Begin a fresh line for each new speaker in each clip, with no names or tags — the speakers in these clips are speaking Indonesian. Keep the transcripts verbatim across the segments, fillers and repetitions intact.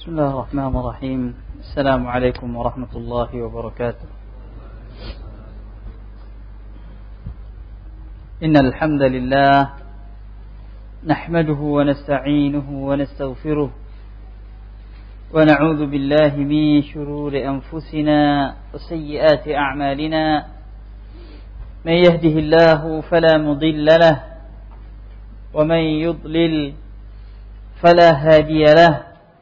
بسم الله الرحمن الرحيم. السلام عليكم ورحمة الله وبركاته. إن الحمد لله نحمده ونستعينه ونستغفره ونعوذ بالله من شرور أنفسنا وسيئات أعمالنا. من يهده الله فلا مضل له ومن يضلل فلا هادي له.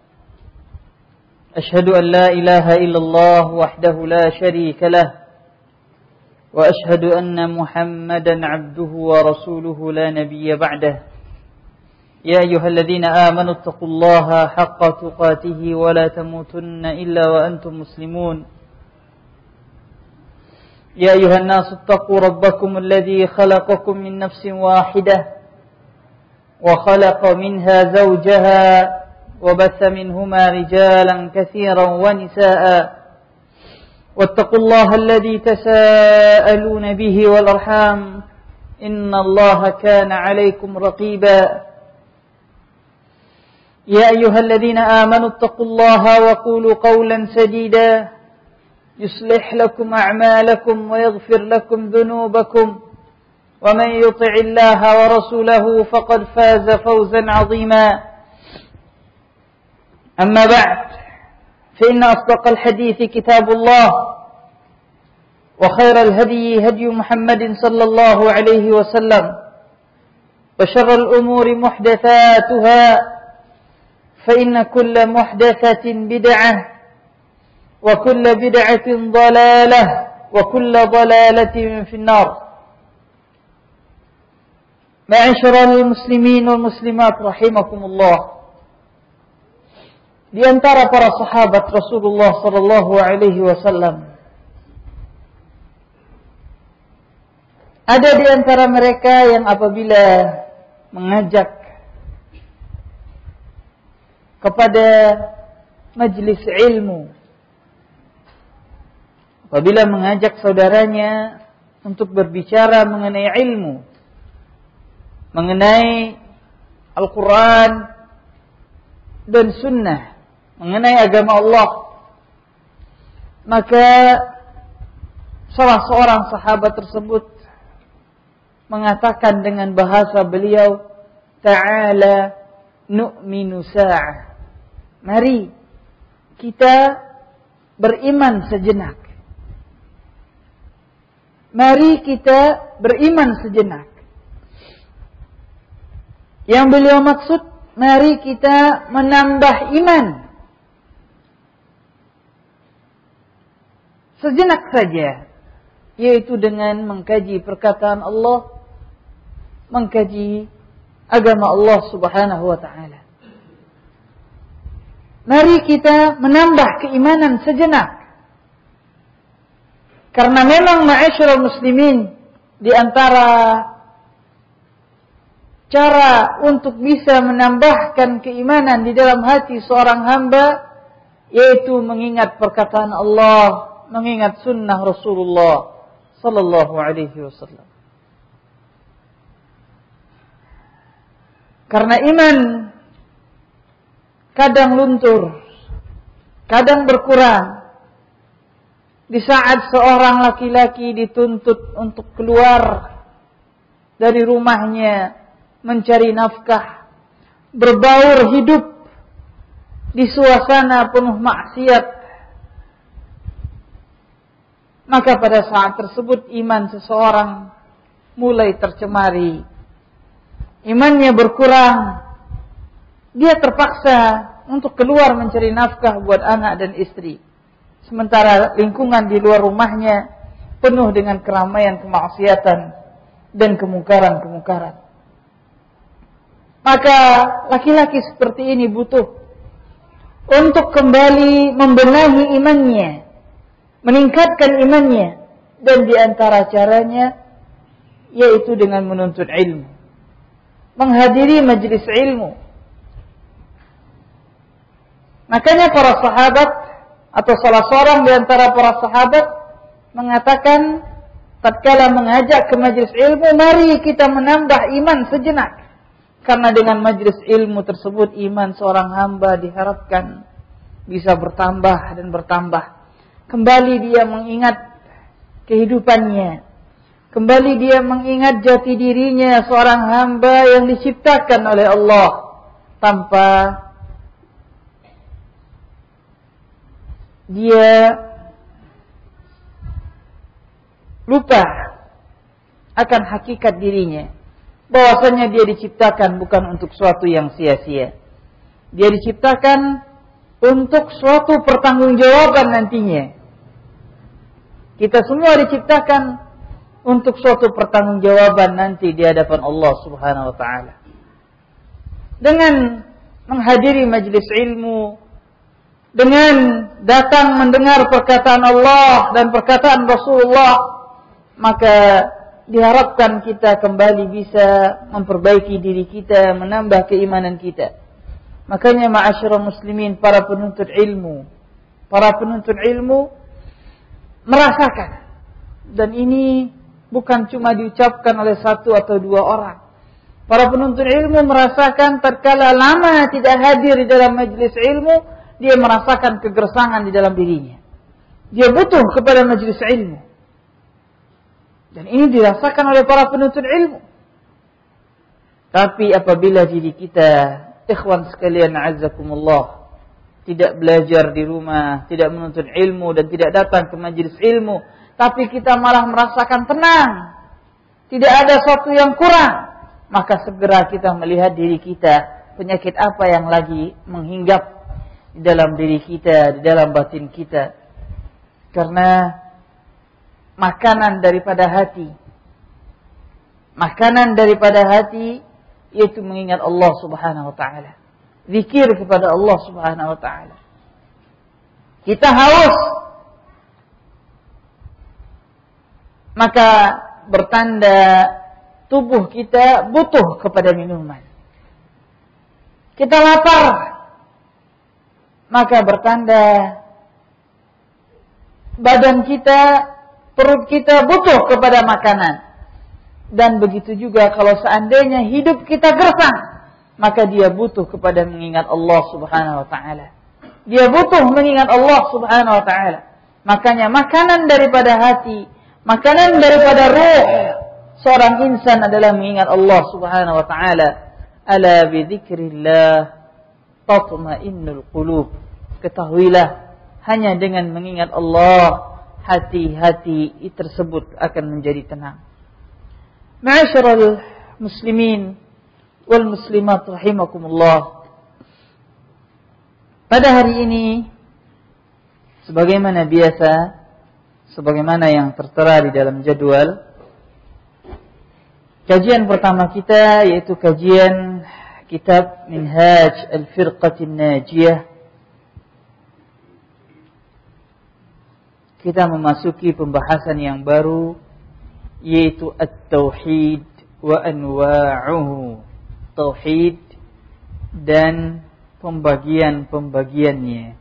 أشهد أن لا إله إلا الله وحده لا شريك له وأشهد أن محمدا عبده ورسوله لا نبي بعده. يا أيها الذين آمنوا اتقوا الله حق تقاته ولا تموتن إلا وأنتم مسلمون. يا أيها الناس اتقوا ربكم الذي خلقكم من نفس واحدة وخلق منها زوجها وبث منهما رجالا كثيرا ونساء واتقوا الله الذي تساءلون به والأرحام إن الله كان عليكم رقيبا. يا أيها الذين آمنوا اتقوا الله وقولوا قولا سديدا يصلح لكم أعمالكم ويغفر لكم ذنوبكم ومن يطع الله ورسوله فقد فاز فوزا عظيما. أما بعد فإن أصدق الحديث كتاب الله وخير الهدي هدي محمد صلى الله عليه وسلم وشر الأمور محدثاتها فإن كل محدثة بدعة وكل بدعة ضلالة وكل ضلالة في النار. معاشر المسلمين والmuslimat rahimakumullah. Di antara para sahabat Rasulullah sallallahu alaihi wasallam ada di antara mereka yang apabila mengajak kepada majelis ilmu, apabila mengajak saudaranya untuk berbicara mengenai ilmu, mengenai Al-Quran dan Sunnah, mengenai agama Allah, maka salah seorang sahabat tersebut mengatakan dengan bahasa beliau, ta'ala nu'minu sa'ah, mari kita beriman sejenak. Mari kita beriman sejenak. Yang beliau maksud, mari kita menambah iman sejenak saja, yaitu dengan mengkaji perkataan Allah, mengkaji agama Allah Subhanahu wa taala. Mari kita menambah keimanan sejenak. Karena memang ma'asyiral muslimin, di antara cara untuk bisa menambahkan keimanan di dalam hati seorang hamba, yaitu mengingat perkataan Allah, mengingat sunnah Rasulullah sallallahu alaihi wasallam. Karena iman kadang luntur, kadang berkurang di saat seorang laki-laki dituntut untuk keluar dari rumahnya mencari nafkah, berbaur hidup di suasana penuh maksiat. Maka pada saat tersebut iman seseorang mulai tercemari, imannya berkurang, dia terpaksa untuk keluar mencari nafkah buat anak dan istri, sementara lingkungan di luar rumahnya penuh dengan keramaian kemaksiatan dan kemungkaran-kemungkaran. Maka laki-laki seperti ini butuh untuk kembali membenahi imannya, meningkatkan imannya, dan di antara caranya yaitu dengan menuntut ilmu, menghadiri majelis ilmu. Makanya para sahabat atau salah seorang di antara para sahabat mengatakan tatkala mengajak ke majelis ilmu, mari kita menambah iman sejenak. Karena dengan majelis ilmu tersebut iman seorang hamba diharapkan bisa bertambah dan bertambah. Kembali dia mengingat kehidupannya. Kembali dia mengingat jati dirinya seorang hamba yang diciptakan oleh Allah tanpa dia lupa akan hakikat dirinya, bahwasanya dia diciptakan bukan untuk suatu yang sia-sia. Dia diciptakan untuk suatu pertanggungjawaban nantinya. Kita semua diciptakan untuk suatu pertanggungjawaban nanti di hadapan Allah Subhanahu wa taala. Dengan menghadiri majelis ilmu, dengan datang mendengar perkataan Allah dan perkataan Rasulullah, maka diharapkan kita kembali bisa memperbaiki diri kita, menambah keimanan kita. Makanya ma'asyiral muslimin, para penuntut ilmu, para penuntut ilmu merasakan, dan ini bukan cuma diucapkan oleh satu atau dua orang. Para penuntut ilmu merasakan tatkala lama tidak hadir di dalam majelis ilmu, dia merasakan kegersangan di dalam dirinya. Dia butuh kepada majelis ilmu. Dan ini dirasakan oleh para penuntut ilmu. Tapi apabila diri kita, ikhwan sekalian a'azzakumullah, tidak belajar di rumah, tidak menuntut ilmu dan tidak datang ke majelis ilmu, tapi kita malah merasakan tenang, tidak ada sesuatu yang kurang, maka segera kita melihat diri kita, penyakit apa yang lagi menghinggap di dalam diri kita, di dalam batin kita. Karena makanan daripada hati, makanan daripada hati yaitu mengingat Allah Subhanahu wa taala, zikir kepada Allah Subhanahu wa taala. Kita haus, maka bertanda tubuh kita butuh kepada minuman. Kita lapar, maka bertanda badan kita, perut kita butuh kepada makanan. Dan begitu juga kalau seandainya hidup kita gersang, maka dia butuh kepada mengingat Allah Subhanahu wa taala. Dia butuh mengingat Allah Subhanahu wa taala. Makanya makanan daripada hati, makanan daripada ruh seorang insan adalah mengingat Allah Subhanahu wa taala. Ala bi dzikrillah tatma'innul qulub. Ketahuilah, hanya dengan mengingat Allah hati-hati tersebut akan menjadi tenang. Ma'asyiral muslimin wal muslimat rahimakumullah. Pada hari ini, sebagaimana biasa, sebagaimana yang tertera di dalam jadwal, kajian pertama kita yaitu kajian kitab Minhaj Al-Firqatin Najiyah. Kita memasuki pembahasan yang baru, yaitu At-Tauhid wa Anwa'uhu. Tauhid dan pembagian-pembagiannya.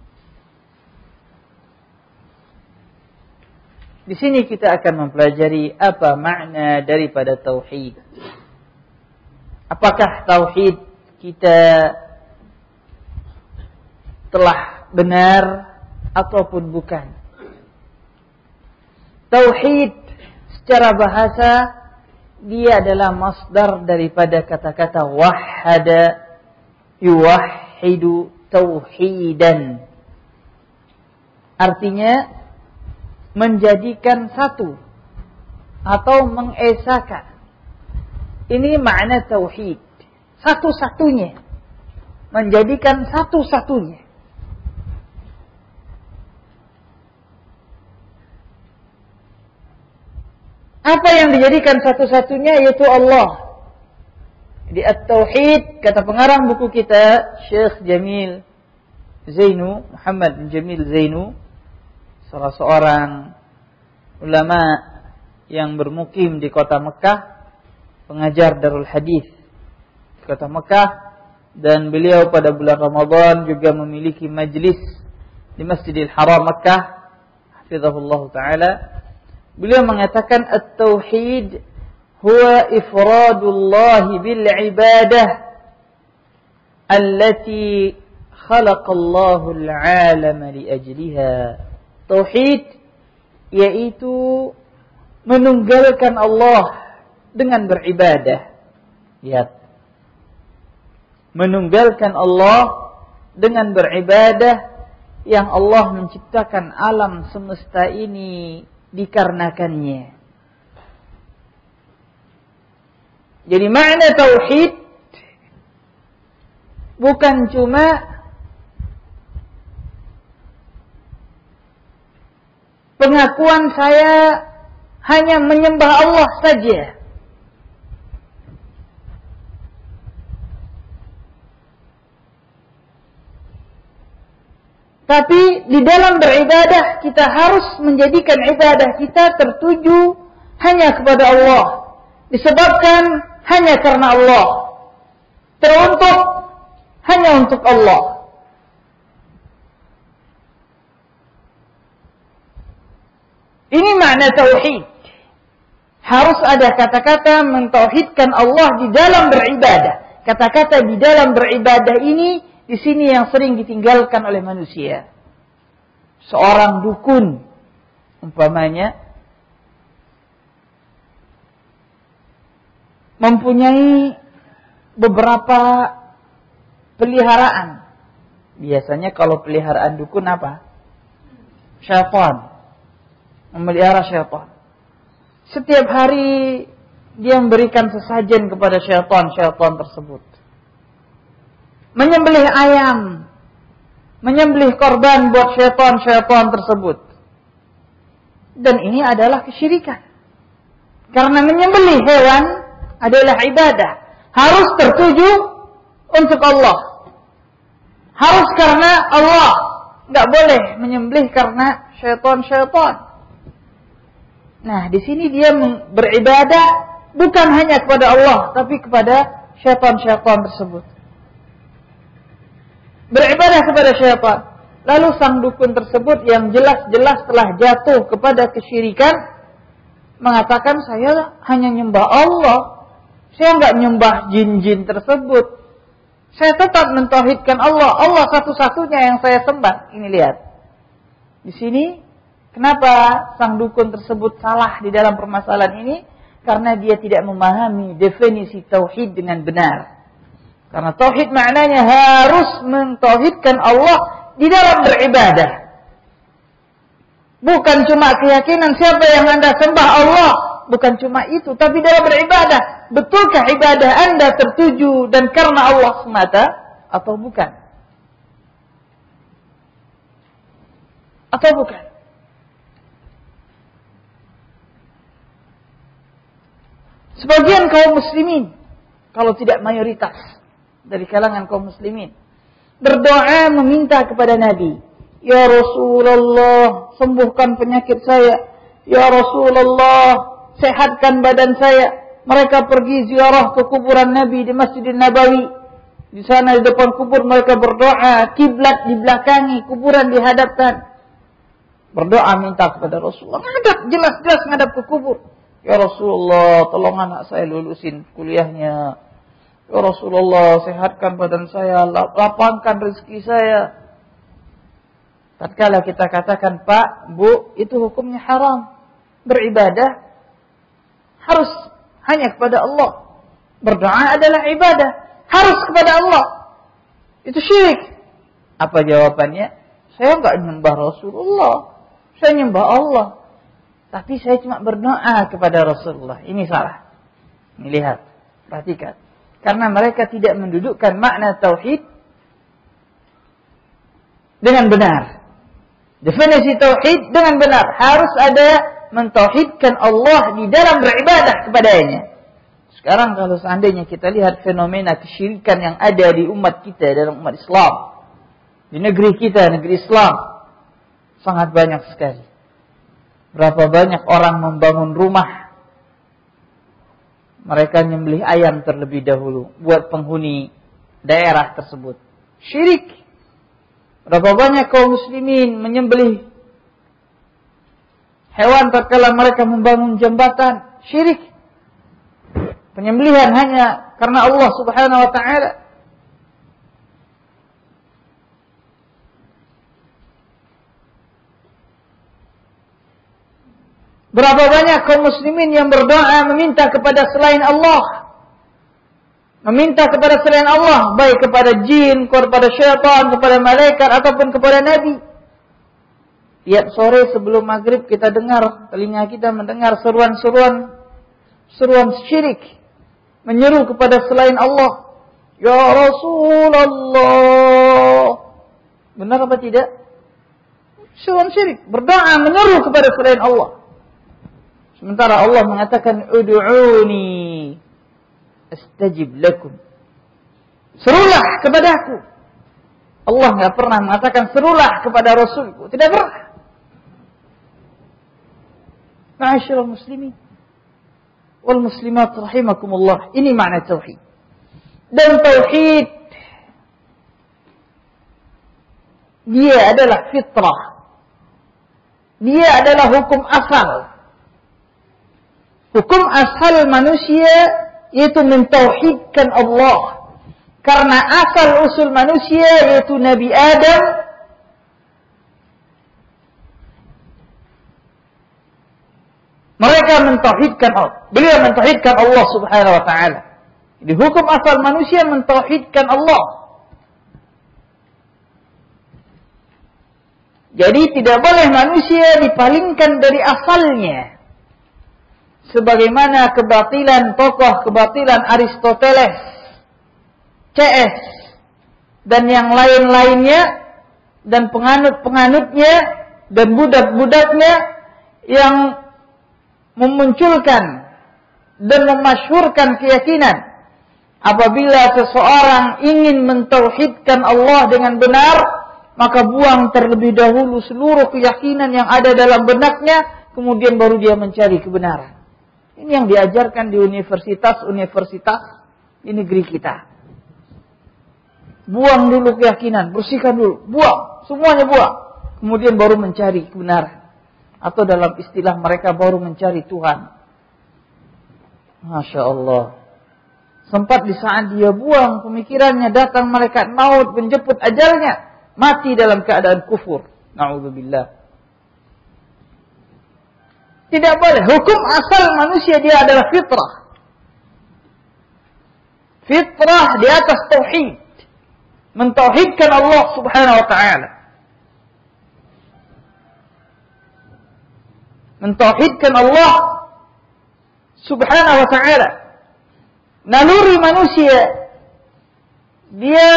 Di sini kita akan mempelajari apa makna daripada tauhid. Apakah tauhid kita telah benar ataupun bukan? Tauhid secara bahasa dia adalah masdar daripada kata-kata wahhada yuwahhidu tauhidan. Artinya menjadikan satu atau mengesakan. Ini makna tauhid. Satu-satunya. Menjadikan satu-satunya. Apa yang dijadikan satu-satunya yaitu Allah. Di At-Tauhid, kata pengarang buku kita, Syekh Jamil Zainu, Muhammad bin Jamil Zainu, salah seorang ulama yang bermukim di kota Mekah, pengajar Darul Hadis di kota Mekah, dan beliau pada bulan Ramadan juga memiliki majlis di Masjidil Haram Mekah, hafizahullah ta'ala. Beliau mengatakan At-Tauhid huwa ifradullah bil ibadah allati khalaqallahu al-'alama li ajliha. Tauhid yaitu menunggalkan Allah dengan beribadah. Lihat. Menunggalkan Allah dengan beribadah yang Allah menciptakan alam semesta ini dikarenakannya. Jadi makna tauhid bukan cuma pengakuan saya hanya menyembah Allah saja. Tapi di dalam beribadah kita harus menjadikan ibadah kita tertuju hanya kepada Allah. Disebabkan hanya karena Allah. Teruntuk hanya untuk Allah. Ini makna tauhid. Harus ada kata-kata mentauhidkan Allah di dalam beribadah. Kata-kata di dalam beribadah ini di sini yang sering ditinggalkan oleh manusia. Seorang dukun umpamanya mempunyai beberapa peliharaan. Biasanya kalau peliharaan dukun apa? Syaitan. Memelihara syaitan. Setiap hari dia memberikan sesajen kepada syaitan-syaitan tersebut. Menyembelih ayam, menyembelih korban buat syaitan-syaitan tersebut. Dan ini adalah kesyirikan. Karena menyembelih hewan adalah ibadah. Harus tertuju untuk Allah. Harus karena Allah. Nggak boleh menyembelih karena syaitan-syaitan. Nah, di sini dia beribadah bukan hanya kepada Allah, tapi kepada syaitan-syaitan tersebut. Beribadah kepada syaitan. Lalu sang dukun tersebut yang jelas-jelas telah jatuh kepada kesyirikan mengatakan, saya hanya nyembah Allah. Saya enggak nyembah jin-jin tersebut. Saya tetap mentauhidkan Allah. Allah satu-satunya yang saya sembah. Ini lihat. Di sini kenapa sang dukun tersebut salah di dalam permasalahan ini? Karena dia tidak memahami definisi tauhid dengan benar. Karena tauhid maknanya harus mentauhidkan Allah di dalam beribadah. Bukan cuma keyakinan siapa yang Anda sembah Allah. Bukan cuma itu. Tapi dalam beribadah. Betulkah ibadah Anda tertuju dan karena Allah semata? Atau bukan? Atau bukan? Sebagian kaum muslimin. Kalau tidak mayoritas. Dari kalangan kaum muslimin berdoa meminta kepada Nabi, ya Rasulullah, sembuhkan penyakit saya. Ya Rasulullah, sehatkan badan saya. Mereka pergi ziarah ke kuburan Nabi di Masjidil Nabawi. Di sana di depan kubur mereka berdoa, kiblat dibelakangi, kuburan dihadapkan. Berdoa minta kepada Rasulullah, ngadap jelas-jelas ngadap ke kubur. Ya Rasulullah, tolong anak saya lulusin kuliahnya. Ya Rasulullah, sehatkan badan saya, lapangkan rezeki saya. Tatkala kita katakan, Pak, Bu, itu hukumnya haram. Beribadah harus hanya kepada Allah. Berdoa adalah ibadah, harus kepada Allah. Itu syirik. Apa jawabannya? Saya enggak nyembah Rasulullah, saya nyembah Allah. Tapi saya cuma berdoa kepada Rasulullah. Ini salah. Ini lihat, perhatikan. Karena mereka tidak mendudukkan makna tauhid dengan benar. Definisi tauhid dengan benar. Harus ada mentauhidkan Allah di dalam beribadah kepadanya. Sekarang kalau seandainya kita lihat fenomena kesyirikan yang ada di umat kita, dalam umat Islam. Di negeri kita, negeri Islam. Sangat banyak sekali. Berapa banyak orang membangun rumah. Mereka nyembelih ayam terlebih dahulu buat penghuni daerah tersebut. Syirik. Berapa banyak kaum muslimin menyembelih hewan tatkala mereka membangun jembatan. Syirik. Penyembelihan hanya karena Allah Subhanahu wa taala.
Berapa banyak kaum muslimin yang berdoa meminta kepada selain Allah. Meminta kepada selain Allah, baik kepada jin, kepada syaitan, kepada malaikat, ataupun kepada Nabi. Tiap sore sebelum maghrib kita dengar, telinga kita mendengar seruan-seruan, seruan syirik, menyeru kepada selain Allah. Ya Rasulullah. Benar apa tidak? Seruan syirik, berdoa menyeru kepada selain Allah. Sementara Allah mengatakan, Udu'uni astajib lakum. Serulah kepadaku. Allah enggak pernah mengatakan serulah kepada Rasulku. Tidak pernah. Ma'asyiral muslimin wal muslimat rahimakumullah. Ini makna tauhid. Dan tauhid dia adalah fitrah. Dia adalah hukum asal. Hukum asal manusia yaitu mentauhidkan Allah. Karena asal usul manusia yaitu Nabi Adam mereka mentauhidkan Allah. Beliau mentauhidkan Allah Subhanahu wa taala. Jadi hukum asal manusia mentauhidkan Allah. Jadi tidak boleh manusia dipalingkan dari asalnya. Sebagaimana kebatilan tokoh kebatilan Aristoteles, C S, dan yang lain-lainnya, dan penganut-penganutnya, dan budak-budaknya yang memunculkan dan memasyhurkan keyakinan apabila seseorang ingin mentauhidkan Allah dengan benar, maka buang terlebih dahulu seluruh keyakinan yang ada dalam benaknya, kemudian baru dia mencari kebenaran. Ini yang diajarkan di universitas-universitas di negeri kita. Buang dulu keyakinan, bersihkan dulu, buang, semuanya buang. Kemudian baru mencari kebenaran. Atau dalam istilah mereka baru mencari Tuhan. Masya Allah. Sempat di saat dia buang pemikirannya, datang malaikat maut menjemput ajalnya. Mati dalam keadaan kufur. Na'udzubillah. Tidak boleh. Hukum asal manusia dia adalah fitrah. Fitrah di atas tauhid. Mentauhidkan Allah Subhanahu wa ta'ala. Mentauhidkan Allah Subhanahu wa ta'ala. Naluri manusia, dia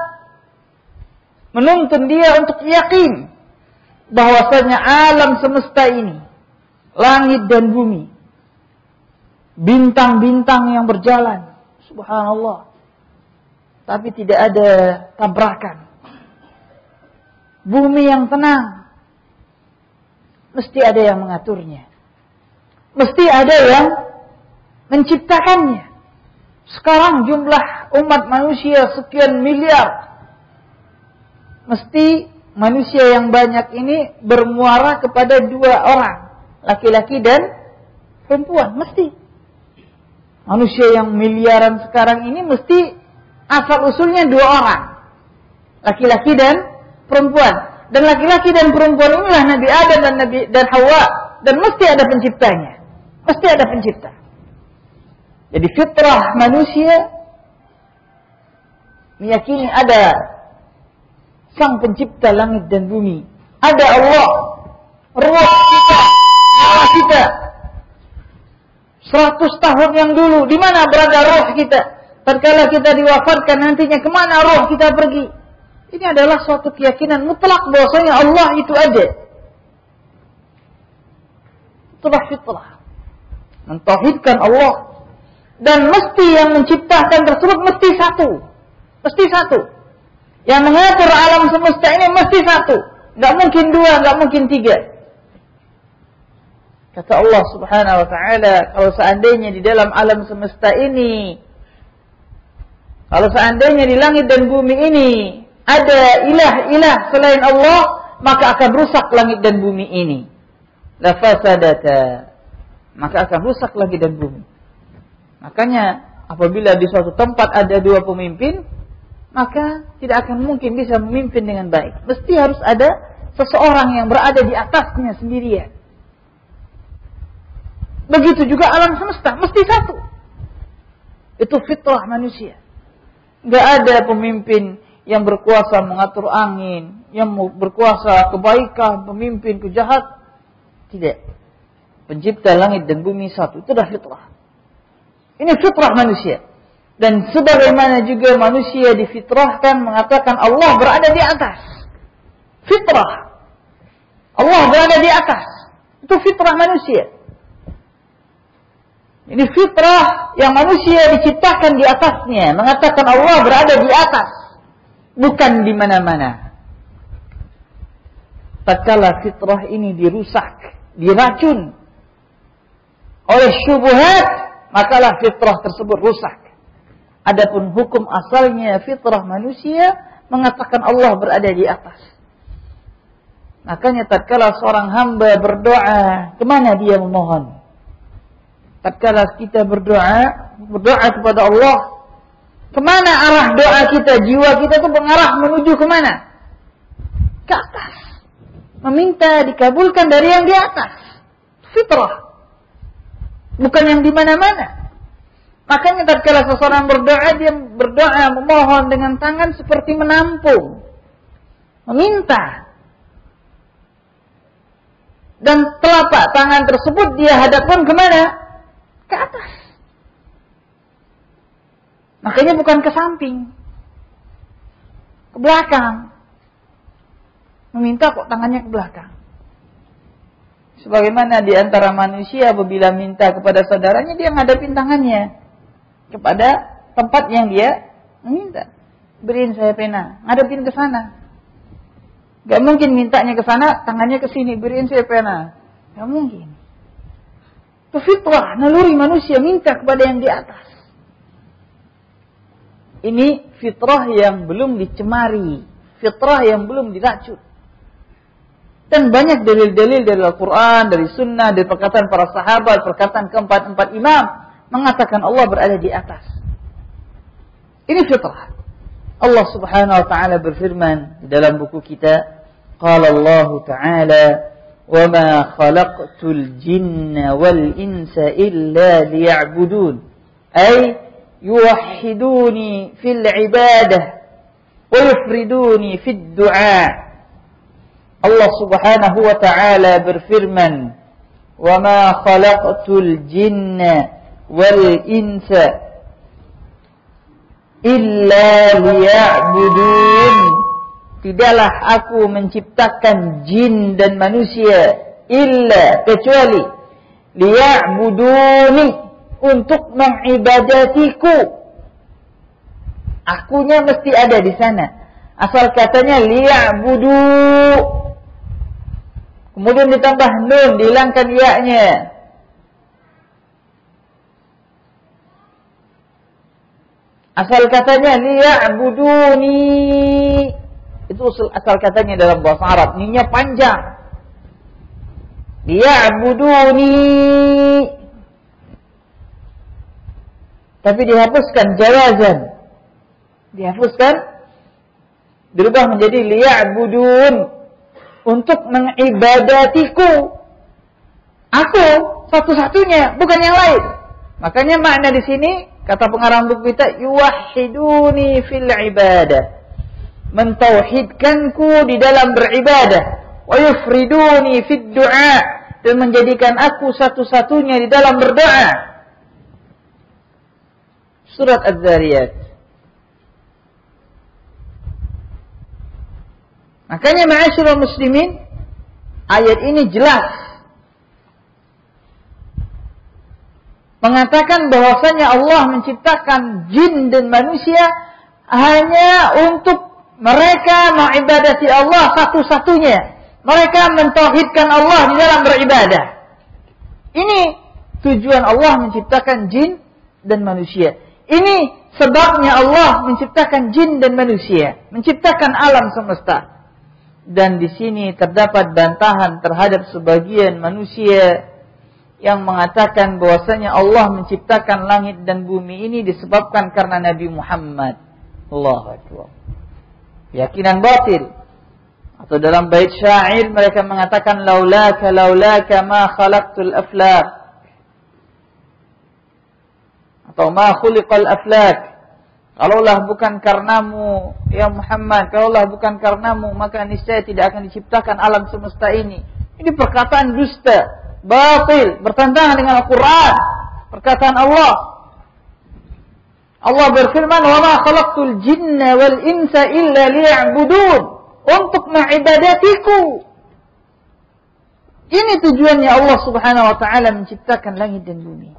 menuntun dia untuk yakin bahwasanya alam semesta ini, langit dan bumi, bintang-bintang yang berjalan, subhanallah, tapi tidak ada tabrakan. Bumi yang tenang, mesti ada yang mengaturnya. Mesti ada yang menciptakannya. Sekarang jumlah umat manusia sekian miliar. Mesti manusia yang banyak ini bermuara kepada dua orang, laki-laki dan perempuan. Mesti. Manusia yang miliaran sekarang ini mesti asal usulnya dua orang, laki-laki dan perempuan. Dan laki-laki dan perempuan inilah Nabi Adam dan Nabi dan Hawa. Dan mesti ada penciptanya. Mesti ada pencipta. Jadi fitrah manusia meyakini ada Sang Pencipta langit dan bumi. Ada Allah. Ruh kita, nyawa kita. Seratus tahun yang dulu, di mana berada roh kita? Tatkala kita diwafatkan nantinya, kemana roh kita pergi? Ini adalah suatu keyakinan mutlak bahwasanya Allah itu ada. Itulah fitrah. Mentauhidkan Allah. Dan mesti yang menciptakan tersebut mesti satu. Mesti satu. Yang mengatur alam semesta ini mesti satu. Gak mungkin dua, gak mungkin tiga. Kata Allah Subhanahu wa ta'ala, kalau seandainya di dalam alam semesta ini, kalau seandainya di langit dan bumi ini ada ilah-ilah selain Allah, maka akan rusak langit dan bumi ini. La fasadata. Maka akan rusak langit dan bumi. Makanya apabila di suatu tempat ada dua pemimpin, maka tidak akan mungkin bisa memimpin dengan baik. Mesti harus ada seseorang yang berada di atasnya sendirian. Begitu juga alam semesta, mesti satu. Itu fitrah manusia. Gak ada pemimpin yang berkuasa mengatur angin, yang berkuasa kebaikan, pemimpin kejahat. Tidak. Pencipta langit dan bumi satu. Itu dah fitrah. Ini fitrah manusia. Dan sebagaimana juga manusia difitrahkan mengatakan Allah berada di atas. Fitrah. Allah berada di atas. Itu fitrah manusia. Ini fitrah yang manusia diciptakan di atasnya. Mengatakan Allah berada di atas. Bukan di mana-mana. Tatkala fitrah ini dirusak, diracun oleh syubhat, makalah fitrah tersebut rusak. Adapun hukum asalnya fitrah manusia mengatakan Allah berada di atas. Makanya tatkala seorang hamba berdoa, kemana dia memohon? Tatkala kita berdoa, berdoa kepada Allah, kemana arah doa kita? Jiwa kita itu mengarah menuju kemana? Ke atas. Meminta dikabulkan dari yang di atas. Fitrah. Bukan yang di mana-mana. Makanya tatkala seseorang berdoa, dia berdoa memohon dengan tangan seperti menampung. Meminta. Dan telapak tangan tersebut dia hadapkan kemana? Ke atas. Makanya bukan ke samping. Ke belakang. Meminta kok tangannya ke belakang. Sebagaimana di antara manusia apabila minta kepada saudaranya, dia ngadepin tangannya kepada tempat yang dia meminta. Beriin saya pena, ngadepin ke sana. Gak mungkin mintanya ke sana, tangannya ke sini, beriin saya pena. Gak mungkin. Itu fitrah, naluri manusia minta kepada yang di atas. Ini fitrah yang belum dicemari, fitrah yang belum diracun. Dan banyak dalil-dalil dari Al-Quran, dari Sunnah, dari perkataan para sahabat, perkataan keempat-empat imam mengatakan Allah berada di atas. Ini fitrah. Allah Subhanahu wa taala berfirman di dalam buku kita, qala Allah taala, "Wa ma khalaqtul jinna wal insa illa liya'budun." Ay yuwahhiduni fil ibadah wa yufriduni fid du'a. Allah Subhanahu wa taala berfirman, "Wa ma khalaqtul jinna wal insa illa liya'budun." Tidaklah aku menciptakan jin dan manusia illa kecuali liya'buduni, untuk mengibadatiku. Akunya mesti ada di sana. Asal katanya liya'budu, kemudian ditambah nun, dihilangkan ya-nya. Asal katanya liya'buduni. Itu asal katanya dalam bahasa Arab. Ni-nya panjang. Liya'buduni. Tapi dihapuskan jawazan. Dihapuskan. Dirubah menjadi liya'budun. Untuk mengibadatiku. Aku satu-satunya, bukan yang lain. Makanya makna di sini, kata pengarang buku kita, yuwahhiduni fil ibadah. Mentauhidkanku di dalam beribadah. Wa yufriduni fid du'a. Dan menjadikan aku satu-satunya di dalam berdoa. Surat Az-Zariyat. Makanya ma'asyiral muslimin, ayat ini jelas mengatakan bahwasanya Allah menciptakan jin dan manusia hanya untuk mereka mengibadati Allah satu-satunya. Mereka mentauhidkan Allah di dalam beribadah. Ini tujuan Allah menciptakan jin dan manusia. Ini sebabnya Allah menciptakan jin dan manusia, menciptakan alam semesta. Dan di sini terdapat bantahan terhadap sebagian manusia yang mengatakan bahwasanya Allah menciptakan langit dan bumi ini disebabkan karena Nabi Muhammad. Allahu Akbar. Keyakinan batil. Atau dalam bait syair mereka mengatakan laulaka laulaka ma khalaqtul aflaq. Atau ma khuliqal aflak. Kalaulah bukan karenamu ya Muhammad, kalaulah bukan karenamu maka niscaya tidak akan diciptakan alam semesta ini. Ini perkataan dusta, batil, bertentangan dengan Al-Quran, perkataan Allah. Allah berfirman, "Wa ma khalaqtul jinna wal insa illa liya'budun." Untuk mengibadatiku. Ini tujuannya Allah Subhanahu wa taala menciptakan langit dan bumi.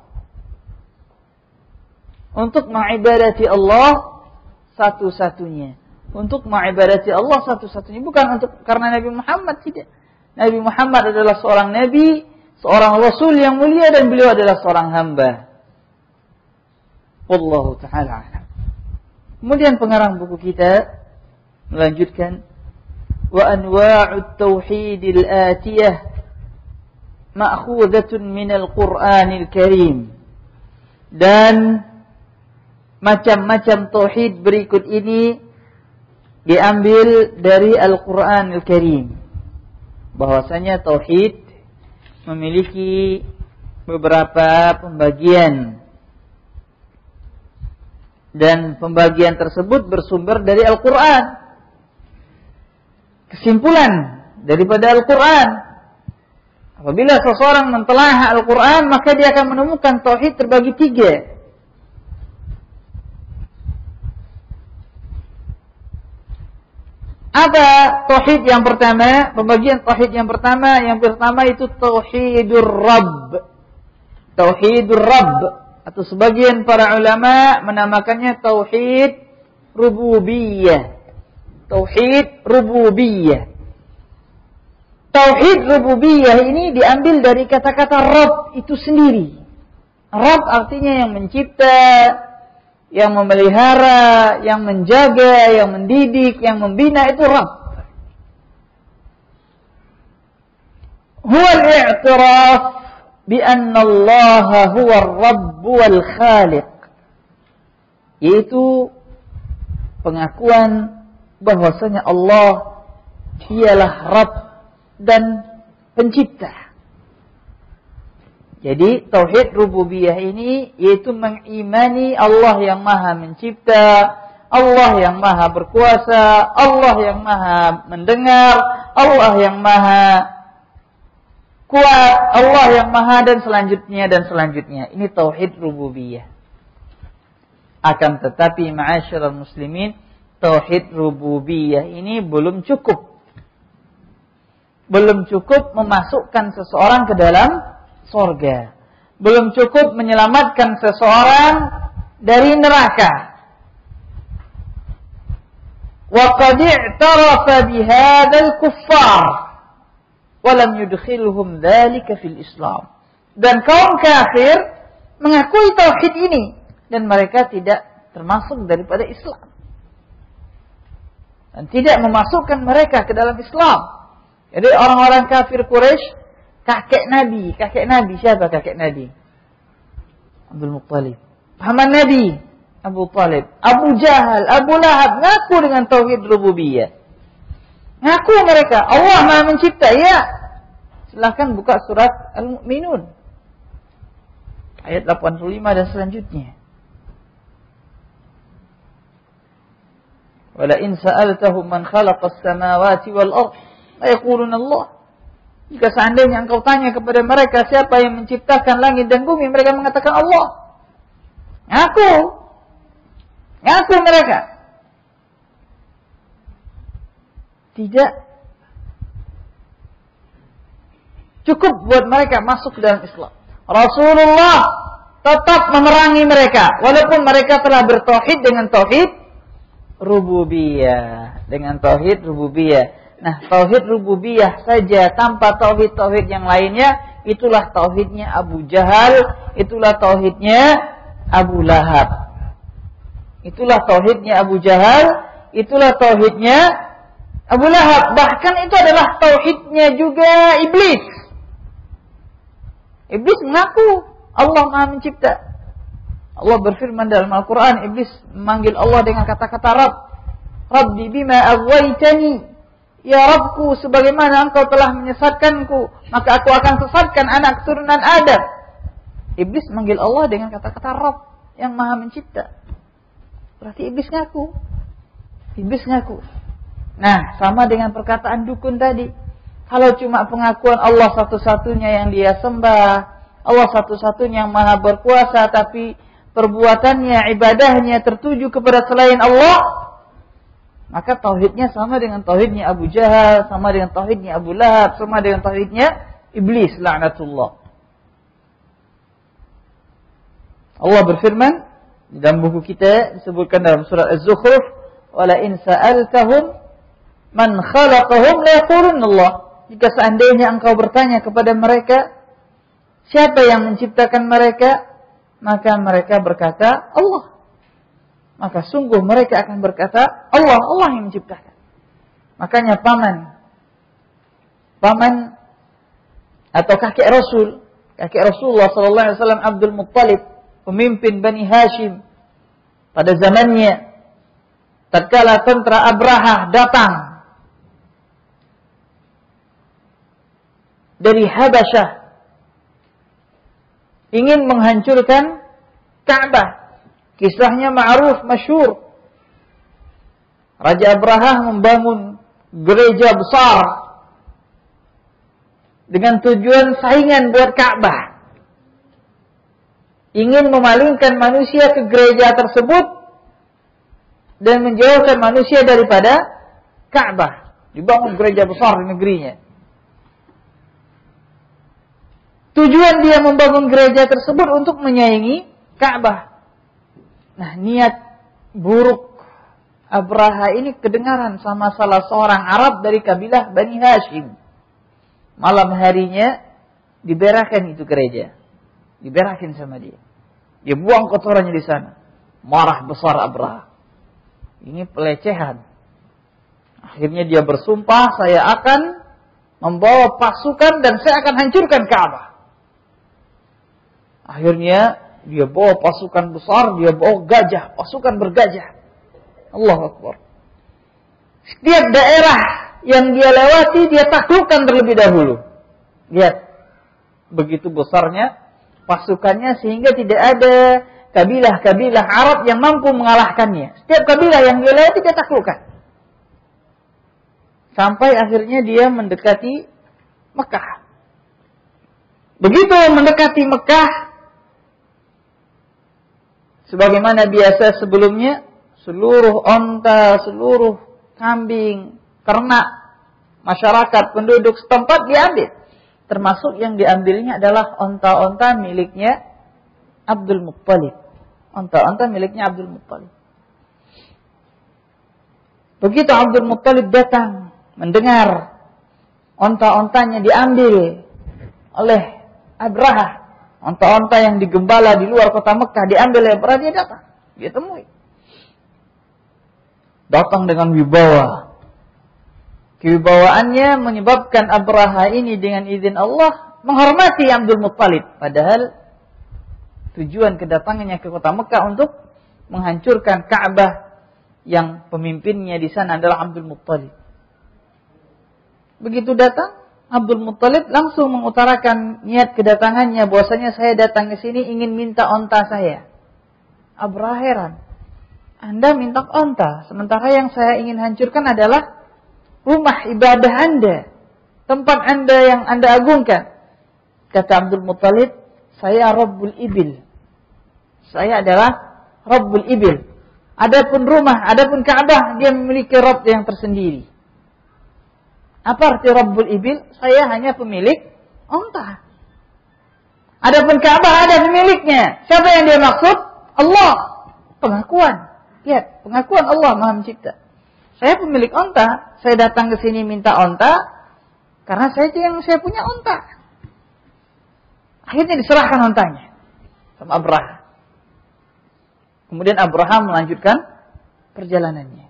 Untuk mengibadati Allah satu-satunya. Untuk mengibadati Allah satu-satunya. Bukan untuk karena Nabi Muhammad, tidak. Nabi Muhammad adalah seorang Nabi, seorang Rasul yang mulia, dan beliau adalah seorang hamba. Wallahu ta'ala a'lam. Kemudian pengarang buku kita melanjutkan, wa anwa'ut tauhidil atiyah ma'khudhatun minal Qur'anil Karim. Dan macam-macam tauhid berikut ini diambil dari Al-Quran Al-Karim. Bahwasanya tauhid memiliki beberapa pembagian. Dan pembagian tersebut bersumber dari Al-Quran. Kesimpulan daripada Al-Quran. Apabila seseorang mentelaah Al-Quran, maka dia akan menemukan tauhid terbagi tiga. Apa tauhid yang pertama? Pembagian tauhid yang pertama, yang pertama itu tauhidur Rabb. Tauhidur Rabb, atau sebagian para ulama menamakannya tauhid rububiyah. Tauhid rububiyah. Tauhid rububiyah ini diambil dari kata-kata Rabb itu sendiri. Rabb artinya yang mencipta, yang memelihara, yang menjaga, yang mendidik, yang membina, itu Rabb. Huwa al-i'tiraf bi anna Allah huwa ar-Rabb wal Khaliq. Yaitu pengakuan bahwasanya Allah ialah Rabb dan pencipta. Jadi tauhid rububiyah ini yaitu mengimani Allah yang maha mencipta, Allah yang maha berkuasa, Allah yang maha mendengar, Allah yang maha kuat, Allah yang maha dan selanjutnya dan selanjutnya. Ini tauhid rububiyah. Akan tetapi ma'asyiral muslimin, tauhid rububiyah ini belum cukup. Belum cukup memasukkan seseorang ke dalam surga. Belum cukup menyelamatkan seseorang dari neraka. Wa qad i'tarafa bihadzal kuffar wa lam yudkhilhum dzalika fil Islam. Dan kaum kafir mengakui tauhid ini dan mereka tidak termasuk daripada Islam. Dan tidak memasukkan mereka ke dalam Islam. Jadi orang-orang kafir Quraisy, kakek Nabi, kakek Nabi, siapa kakek Nabi? Abdul Muttalib. Paman Nabi, Abu Talib. Abu Jahal, Abu Lahab, ngaku dengan tauhid rububiyah. Ngaku mereka, Allah maha mencipta, ya. Silahkan buka surat Al-Mu'minun. Ayat delapan puluh lima dan selanjutnya. Wala in sa'altahum man khalaqas samawati wal ardh la yaquluna Allah. Jika seandainya engkau tanya kepada mereka siapa yang menciptakan langit dan bumi, mereka mengatakan Allah. Ngaku. Ngaku mereka. Tidak cukup buat mereka masuk ke dalam Islam. Rasulullah tetap memerangi mereka walaupun mereka telah bertauhid dengan tauhid rububiyah, dengan tauhid rububiyah. Nah, tauhid rububiyah saja tanpa tauhid-tauhid yang lainnya, itulah tauhidnya Abu Jahal, itulah tauhidnya Abu Lahab. Itulah tauhidnya Abu Jahal, itulah tauhidnya Abu Lahab. Bahkan itu adalah tauhidnya juga iblis. Iblis mengaku Allah Maha Mencipta. Allah berfirman dalam Al-Quran, iblis memanggil Allah dengan kata-kata Rabb. Rabbi bima aghwaytani. Ya Rabbku, sebagaimana engkau telah menyesatkanku, maka aku akan sesatkan anak keturunan Adam. Iblis manggil Allah dengan kata-kata Rabb. yang Maha Mencipta. Berarti iblis ngaku. Iblis ngaku. Nah, sama dengan perkataan dukun tadi. Kalau cuma pengakuan Allah satu-satunya yang dia sembah, Allah satu-satunya yang Maha berkuasa, tapi perbuatannya, ibadahnya tertuju kepada selain Allah, maka tauhidnya sama dengan tauhidnya Abu Jahal, sama dengan tauhidnya Abu Lahab, sama dengan tauhidnya iblis, la'natullah. Allah berfirman di dalam buku kita, disebutkan dalam surat Az-Zukhruf, "Wala in sa'altahum man khalaqahum la yaqulunna Allah." Jika seandainya engkau bertanya kepada mereka, siapa yang menciptakan mereka, maka mereka berkata, Allah. Maka sungguh mereka akan berkata, Allah, Allah yang menciptakan. Makanya paman, paman atau kakek Rasul, kakek Rasulullah sallallahu alaihi wasallam Abdul Muttalib, pemimpin Bani Hashim pada zamannya, tatkala tentara Abrahah datang dari Habasyah ingin menghancurkan Ka'bah. Kisahnya ma'ruf, masyhur. Raja Abrahah membangun gereja besar dengan tujuan saingan buat Ka'bah. Ingin memalingkan manusia ke gereja tersebut dan menjauhkan manusia daripada Ka'bah. Dibangun gereja besar di negerinya. Tujuan dia membangun gereja tersebut untuk menyaingi Ka'bah. Nah, niat buruk Abraha ini kedengaran sama salah seorang Arab dari kabilah Bani Hashim. Malam harinya diberakan itu gereja. Diberakin sama dia. Dia buang kotorannya di sana. Marah besar Abraha. Ini pelecehan. Akhirnya dia bersumpah, saya akan membawa pasukan dan saya akan hancurkan Ka'bah. Akhirnya dia bawa pasukan besar, dia bawa gajah, pasukan bergajah. Allahu Akbar. Setiap daerah yang dia lewati, dia taklukkan terlebih dahulu. Lihat, begitu besarnya pasukannya sehingga tidak ada kabilah-kabilah Arab yang mampu mengalahkannya. Setiap kabilah yang dia lewati, dia taklukkan. Sampai akhirnya dia mendekati Mekah. Begitu mendekati Mekah, sebagaimana biasa sebelumnya, seluruh onta, seluruh kambing, ternak, masyarakat, penduduk setempat diambil. Termasuk yang diambilnya adalah onta-onta miliknya Abdul Muttalib. Onta-onta miliknya Abdul Muttalib. Begitu Abdul Muttalib datang, mendengar onta-ontanya diambil oleh Abraha. Onta-onta yang digembala di luar kota Mekah diambil oleh Abraha, dia datang. Dia temui. Datang dengan wibawa. Kewibawaannya menyebabkan Abraha ini dengan izin Allah menghormati Abdul Muttalib. Padahal tujuan kedatangannya ke kota Mekah untuk menghancurkan Ka'bah yang pemimpinnya di sana adalah Abdul Muttalib. Begitu datang, Abdul Muttalib langsung mengutarakan niat kedatangannya, bahwasanya saya datang ke sini ingin minta onta saya. Abraha heran. Anda minta onta, sementara yang saya ingin hancurkan adalah rumah ibadah Anda, tempat Anda yang Anda agungkan. Kata Abdul Muttalib, saya Rabbul Ibil. Saya adalah Rabbul Ibil. Adapun rumah, adapun Ka'bah, dia memiliki Rabb yang tersendiri. Apa arti Rabbul Ibil? Saya hanya pemilik onta. Adapun Ka'bah ada pemiliknya. Siapa yang dia maksud? Allah. Pengakuan. Lihat, pengakuan Allah Maha Mencipta. Saya pemilik onta. Saya datang ke sini minta onta karena saya yang saya punya onta. Akhirnya diserahkan ontanya sama Abraha. Kemudian Abraha melanjutkan perjalanannya.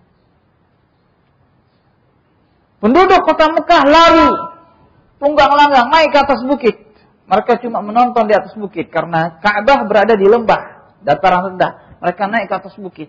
Penduduk kota Mekah lari, tunggang-langgang naik ke atas bukit. Mereka cuma menonton di atas bukit karena Ka'bah berada di lembah, dataran rendah. Mereka naik ke atas bukit.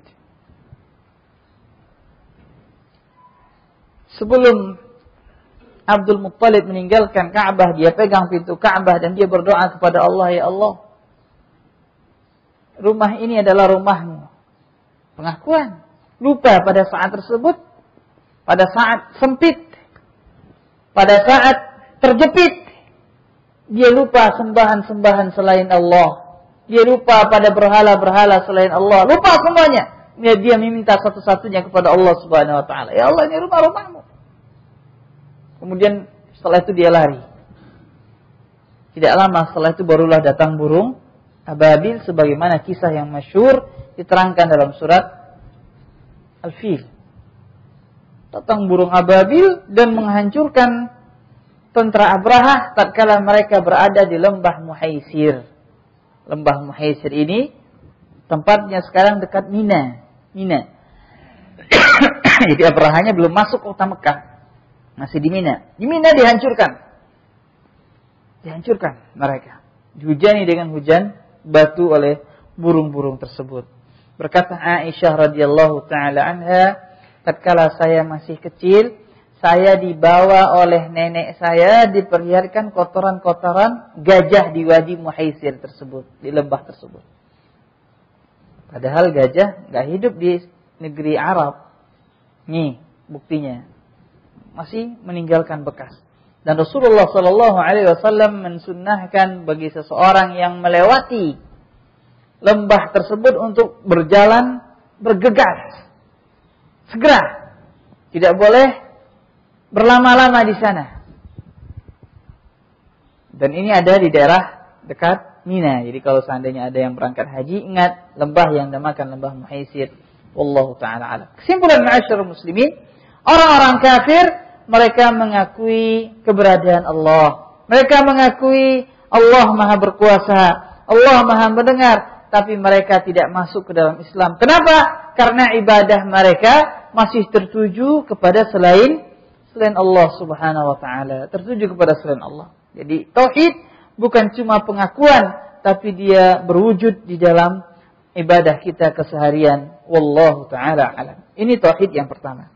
Sebelum Abdul Muttalib meninggalkan Ka'bah, dia pegang pintu Ka'bah dan dia berdoa kepada Allah, ya Allah, rumah ini adalah rumahmu. Pengakuan. Lupa pada saat tersebut, pada saat sempit, pada saat terjepit, dia lupa sembahan-sembahan selain Allah. Dia lupa pada berhala-berhala selain Allah. Lupa semuanya. Dia, dia meminta satu-satunya kepada Allah Subhanahu wa taala. Ya Allah, ini rumah-rumahmu. Kemudian setelah itu dia lari. Tidak lama setelah itu barulah datang burung ababil sebagaimana kisah yang masyhur diterangkan dalam surat Al-Fil. Datang burung ababil dan menghancurkan tentara Abraha tatkala mereka berada di lembah Muhaisir. Lembah Muhaisir ini tempatnya sekarang dekat Mina. Mina. Jadi Abrahanya belum masuk kota Mekah. Masih di Mina. Di Mina dihancurkan. Dihancurkan mereka. Dihujani dengan hujan batu oleh burung-burung tersebut. Berkata Aisyah radhiyallahu taala anha, tatkala saya masih kecil, saya dibawa oleh nenek saya diperlihatkan kotoran-kotoran gajah di wadi Muhaisir tersebut, di lembah tersebut. Padahal gajah nggak hidup di negeri Arab. Nih buktinya, masih meninggalkan bekas. Dan Rasulullah Shallallahu Alaihi Wasallam mensunnahkan bagi seseorang yang melewati lembah tersebut untuk berjalan bergegas, segera, tidak boleh berlama-lama di sana. Dan ini ada di daerah dekat Mina. Jadi kalau seandainya ada yang berangkat haji, ingat lembah yang dinamakan lembah Muhaisir. Wallahu taala alam. Kesimpulan ma'asyiral muslimin, orang-orang kafir mereka mengakui keberadaan Allah. Mereka mengakui Allah Maha Berkuasa, Allah Maha Mendengar, tapi mereka tidak masuk ke dalam Islam. Kenapa? Karena ibadah mereka masih tertuju kepada selain selain Allah Subhanahu wa taala, tertuju kepada selain Allah. Jadi tauhid bukan cuma pengakuan, tapi dia berwujud di dalam ibadah kita keseharian. Wallahu taala alam. Ini tauhid yang pertama.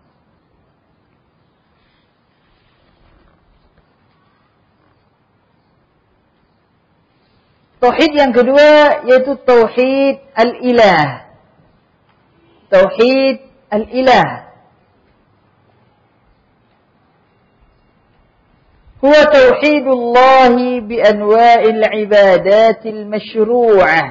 Tauhid yang kedua yaitu tauhid al-ilah. Tauhid al-ilah. هو توحيد الله بأنواع العبادات المشروعة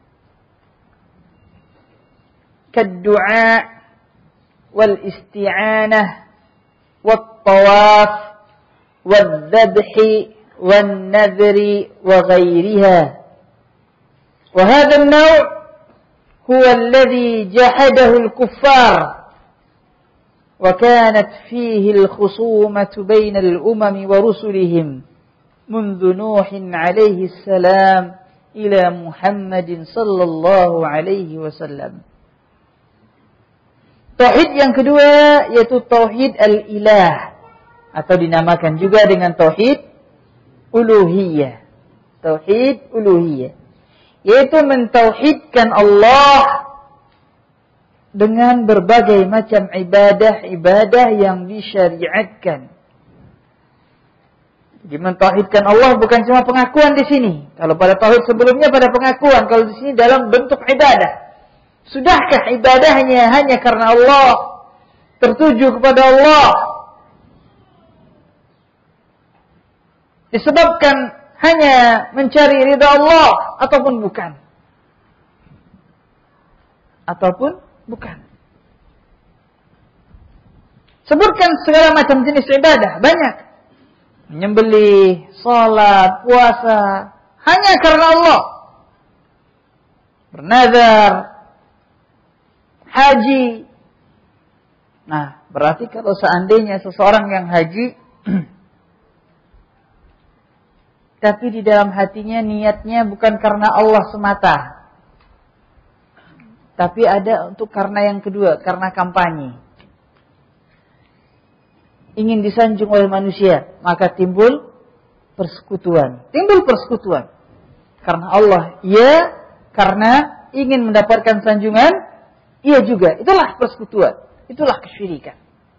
كالدعاء والاستعانة والطواف والذبح والنذر وغيرها. وهذا النوع هو الذي جحده الكفار وكانت فيه الخصومة بين الأمم ورسلهم منذ نوح عليه السلام إلى محمد صلى الله عليه وسلم. Tauhid yang kedua yaitu tauhid al-ilah atau dinamakan juga dengan tauhid uluhiyah. Tauhid uluhiyah yaitu mentauhidkan Allah dengan berbagai macam ibadah-ibadah yang disyariatkan. Jadi mentauhidkan Allah bukan cuma pengakuan di sini. Kalau pada tauhid sebelumnya pada pengakuan, kalau di sini dalam bentuk ibadah. Sudahkah ibadahnya hanya karena Allah, tertuju kepada Allah, disebabkan hanya mencari ridha Allah ataupun bukan? Ataupun bukan. Sebutkan segala macam jenis ibadah, banyak. Menyembelih, salat, puasa, hanya karena Allah. Bernazar, haji. Nah, berarti kalau seandainya seseorang yang haji tapi di dalam hatinya niatnya bukan karena Allah semata, tapi ada untuk karena yang kedua, karena kampanye. Ingin disanjung oleh manusia, maka timbul persekutuan. Timbul persekutuan. Karena Allah, iya. Karena ingin mendapatkan sanjungan, iya juga. Itulah persekutuan. Itulah kesyirikan.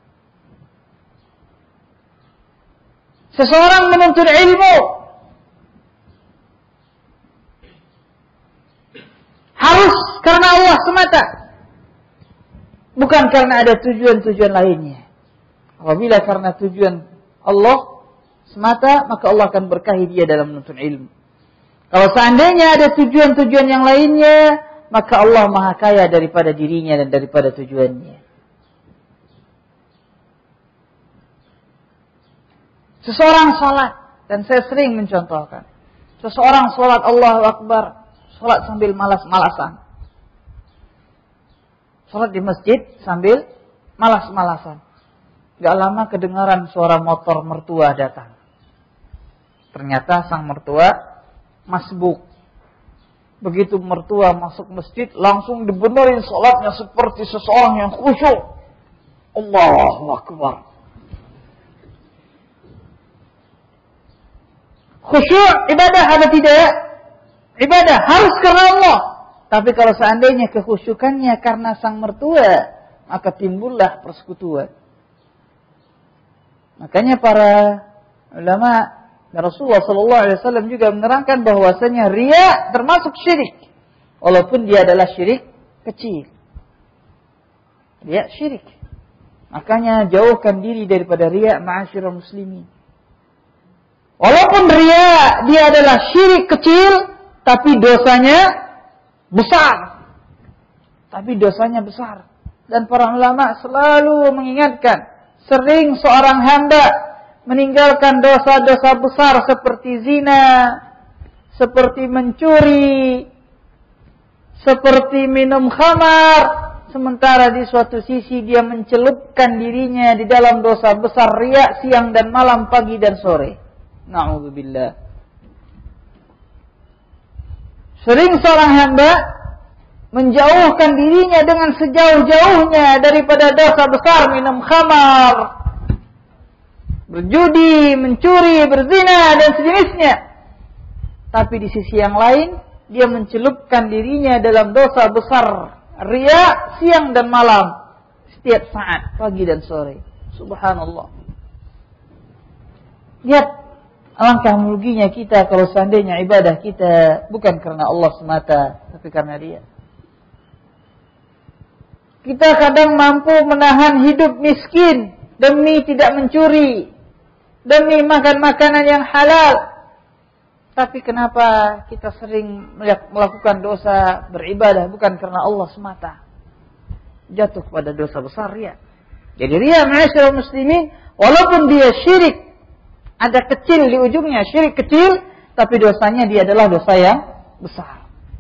Seseorang menuntut ilmu harus karena Allah semata, bukan karena ada tujuan-tujuan lainnya. Apabila karena tujuan Allah semata, maka Allah akan berkahi dia dalam menuntut ilmu. Kalau seandainya ada tujuan-tujuan yang lainnya, maka Allah maha kaya daripada dirinya dan daripada tujuannya. Seseorang sholat, dan saya sering mencontohkan, seseorang sholat Allahu Akbar, sholat sambil malas-malasan. Sholat di masjid sambil malas-malasan. Gak lama kedengaran suara motor mertua datang. Ternyata sang mertua masbuk. Begitu mertua masuk masjid, langsung dibenerin sholatnya seperti seseorang yang khusyuk. Allahu Akbar. Khusyuk ibadah ada tidak? Ibadah harus karena Allah. Tapi kalau seandainya kekhusyukannya karena sang mertua, maka timbullah persekutuan. Makanya para ulama Rasulullah Sallallahu Alaihi Wasallam juga menerangkan bahwasanya riya termasuk syirik, walaupun dia adalah syirik kecil. Riya syirik. Makanya jauhkan diri daripada riya, ma'asyiral muslimin. Walaupun riya dia adalah syirik kecil, tapi dosanya besar. Tapi dosanya besar. Dan para ulama selalu mengingatkan, sering seorang hamba meninggalkan dosa-dosa besar seperti zina, seperti mencuri, seperti minum khamar, sementara di suatu sisi dia mencelupkan dirinya di dalam dosa besar riya siang dan malam, pagi dan sore. Na'udzubillah. Sering seorang hamba menjauhkan dirinya dengan sejauh-jauhnya daripada dosa besar, minum khamar, berjudi, mencuri, berzina, dan sejenisnya. Tapi di sisi yang lain, dia mencelupkan dirinya dalam dosa besar riya siang dan malam, setiap saat, pagi dan sore. Subhanallah. Lihat alangkah meruginya kita kalau seandainya ibadah kita bukan karena Allah semata, tapi karena Dia. Kita kadang mampu menahan hidup miskin demi tidak mencuri, demi makan makanan yang halal. Tapi kenapa kita sering melakukan dosa beribadah bukan karena Allah semata? Jatuh kepada dosa besar riya. Jadi riya, ma'asyiral muslimin, walaupun dia syirik, ada kecil di ujungnya, syirik kecil, tapi dosanya dia adalah dosa yang besar.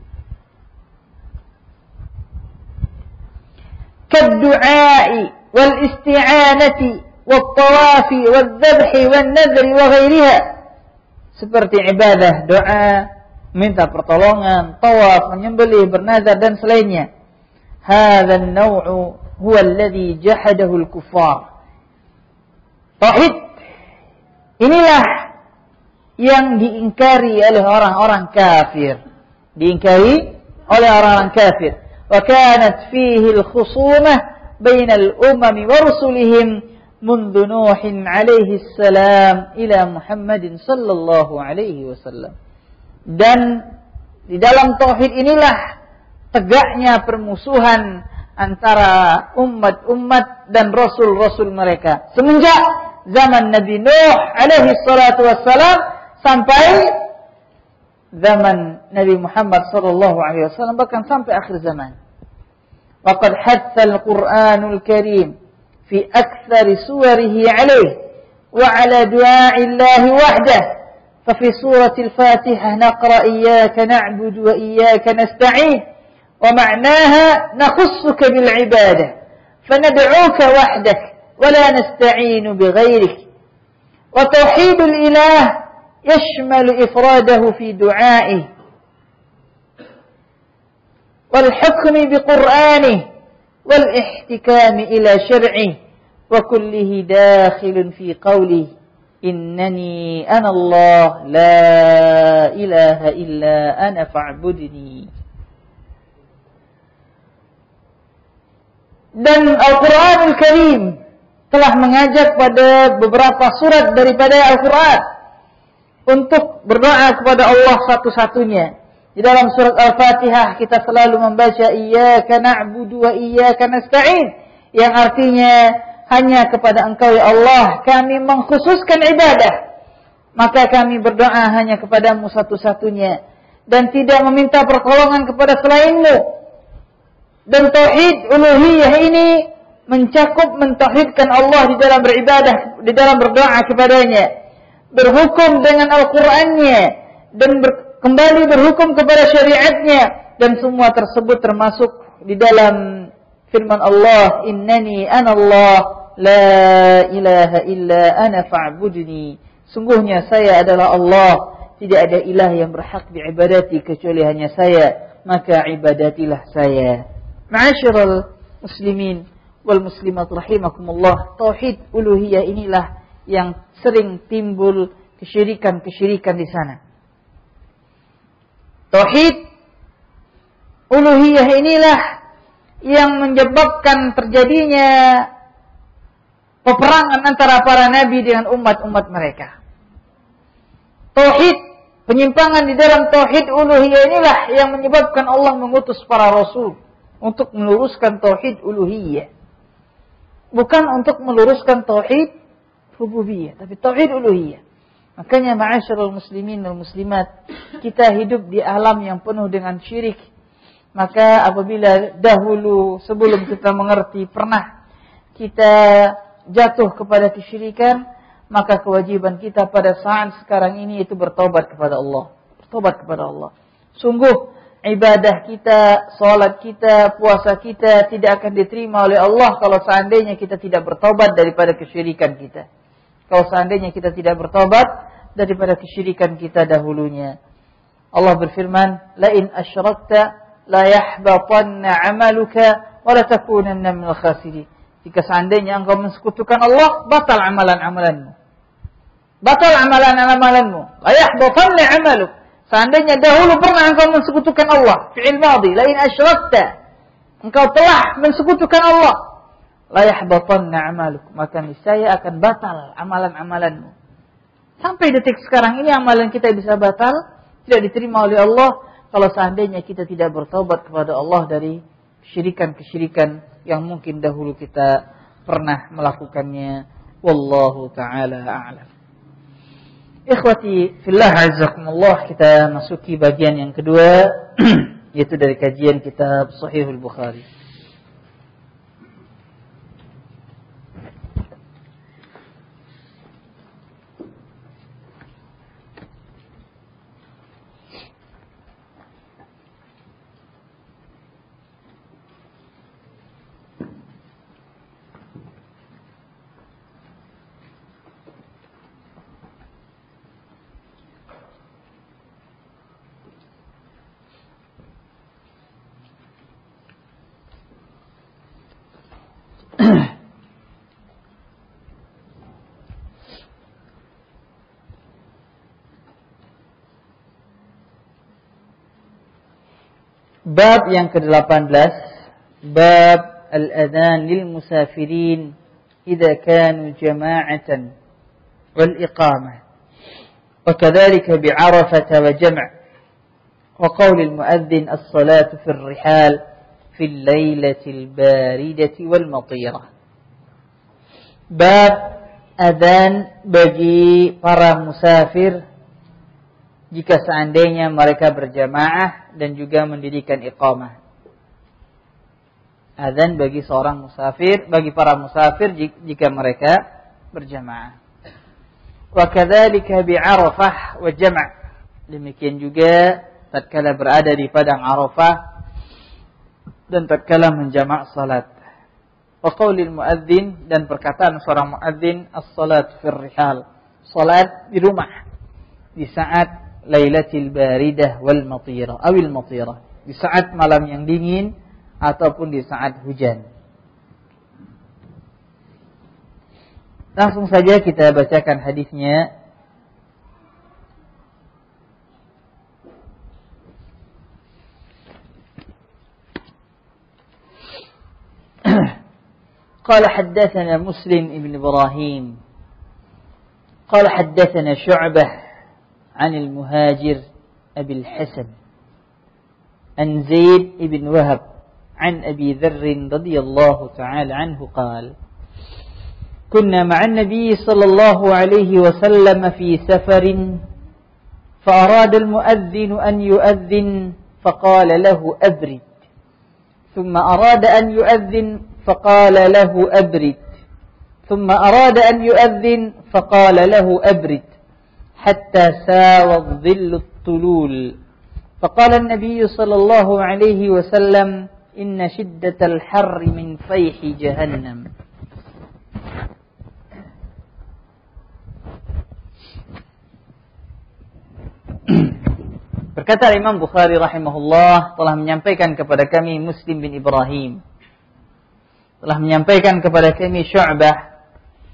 Kaddu'ai wal isti'anati wal tawafi wal dhabhi wal nadri wa ghairiha. Seperti ibadah, doa, minta pertolongan, tawaf, menyembelih, bernazar dan selainnya. Hadha an-naw'u huwa alladhi jahadahu al-kuffar. Tauhid inilah yang diingkari oleh orang-orang kafir. Diingkari oleh orang-orang kafir. Wa kanat fihi al-khusumah baina al-umam wa rusulihim منذ نوح عليه السلام إلى محمد صلى الله عليه وسلم. Dan di dalam tauhid inilah tegaknya permusuhan antara umat-umat dan rasul-rasul mereka semenjak zaman Nabi Nuh alaihi salatu wassalam sampai zaman Nabi Muhammad sallallahu alaihi wasallam, bahkan sampai akhir zaman. Waqad hatha al-Qur'anul Karim في أكثر سوره عليه وعلى دعاء الله وحده. ففي سورة الفاتحة نقرأ إياك نعبد وإياك نستعين ومعناها نخصك بالعبادة فندعوك وحدك ولا نستعين بغيرك. وتوحيد الإله يشمل إفراده في دعائه والحكم بقرآنه والاحتكام إلى شرعه وكله داخل في قوله إنني أنا الله لا إله إلا أنا فاعبدني. Dan Al-Quranul Karim telah mengajak pada beberapa surat daripada Al-Quran untuk berdoa kepada Allah satu-satunya Di dalam surat Al-Fatihah kita selalu membaca Iyyaka na'budu wa iyyaka nasta'in, yang artinya hanya kepada Engkau ya Allah kami mengkhususkan ibadah, maka kami berdoa hanya kepadamu satu-satunya dan tidak meminta pertolongan kepada selainmu. Dan tauhid uluhiyah ini mencakup mentauhidkan Allah di dalam beribadah, di dalam berdoa kepadanya, berhukum dengan Al-Qur'annya, dan ber, kembali berhukum kepada syariatnya, dan semua tersebut termasuk di dalam firman Allah, innani anallah la ilaha illa ana fa'budni, sungguhnya saya adalah Allah, tidak ada ilah yang berhak diibadati kecuali hanya saya, maka ibadatilah saya. Ma'asyiral muslimin wal muslimat rahimakumullah, tauhid uluhiyah inilah yang sering timbul kesyirikan-kesyirikan di sana. Tauhid uluhiyah inilah yang menyebabkan terjadinya peperangan antara para nabi dengan umat-umat mereka. Tauhid, penyimpangan di dalam tauhid uluhiyah inilah yang menyebabkan Allah mengutus para rasul untuk meluruskan tauhid uluhiyah. Bukan untuk meluruskan tauhid rububiyah, tapi tauhid uluhiyah. Makanya ma'asyiral muslimin wal muslimat, kita hidup di alam yang penuh dengan syirik. Maka apabila dahulu sebelum kita mengerti pernah kita jatuh kepada kesyirikan, maka kewajiban kita pada saat sekarang ini itu bertobat kepada Allah. Bertobat kepada Allah. Sungguh ibadah kita, salat kita, puasa kita tidak akan diterima oleh Allah kalau seandainya kita tidak bertobat daripada kesyirikan kita. Kalau seandainya kita tidak bertobat daripada kesyirikan kita dahulunya. Allah berfirman, la in asyrakta la yahbatanna 'amaluka wa la takunanna minal khasirin. Jika seandainya engkau mensekutukan Allah, batal amalan-amalanmu. Batal amalan-amalanmu. La yahbatanna 'amaluk. Seandainya dahulu pernah engkau mensekutukan Allah, fi'il madhi, la in asyrakta, engkau telah mensekutukan Allah, la yahbatanna 'amaluk, maka niscaya akan batal amalan-amalanmu. Sampai detik sekarang ini amalan kita bisa batal, tidak diterima oleh Allah kalau seandainya kita tidak bertobat kepada Allah dari kesyirikan-kesyirikan yang mungkin dahulu kita pernah melakukannya. Wallahu ta'ala a'lam. Ikhwati fillah azzakumullah, kita masuki bagian yang kedua yaitu dari kajian kitab Sahihul Bukhari. Bab yang ke-delapan belas, bab al-adhan lil musafirin idza kanu jama'atan wal iqamah wa kadzalika bi 'Arafah wa jam' wa qaul al-mu'adhdhin as-salatu fi ar-rihal fi al-lailati al-baridati wal matirah. Bab adhan bagi para musafir jika seandainya mereka berjamaah dan juga mendirikan iqamah. Adzan bagi seorang musafir, bagi para musafir jika mereka berjamaah. Wa kadzalika bi 'Arafah wa jam'. Demikian juga tatkala berada di padang Arafah dan tatkala menjamak salat. Wa qaulil muadzin, dan perkataan seorang muadzin, as-salat fir rihal, salat di rumah di saat Lailatul Baridah wal Matirah, awil Matirah, di saat malam yang dingin ataupun di saat hujan. Langsung saja kita bacakan hadisnya. قال حدثنا مسلم ابن إبراهيم قال حدثنا شعبة عن المهاجر أبي الحسن
an Zaid ibn Wahab an Abi Dzar radhiyallahu ta'ala anhu qala kunna ma'an Nabi sallallahu alaihi wasallam fi safarin فأراد المؤذن أن يؤذن فقال له أبرد ثم أراد أن يؤذن فقال له أبرد ثم أراد أن يؤذن فقال له أبرد حتى ساوى الظل الطلول فقال النبي صلى الله عليه وسلم إن شدة الحر من فيح جهنم. Berkata Imam Bukhari rahimahullah telah menyampaikan kepada kami Muslim bin Ibrahim, telah menyampaikan kepada kami Syu'bah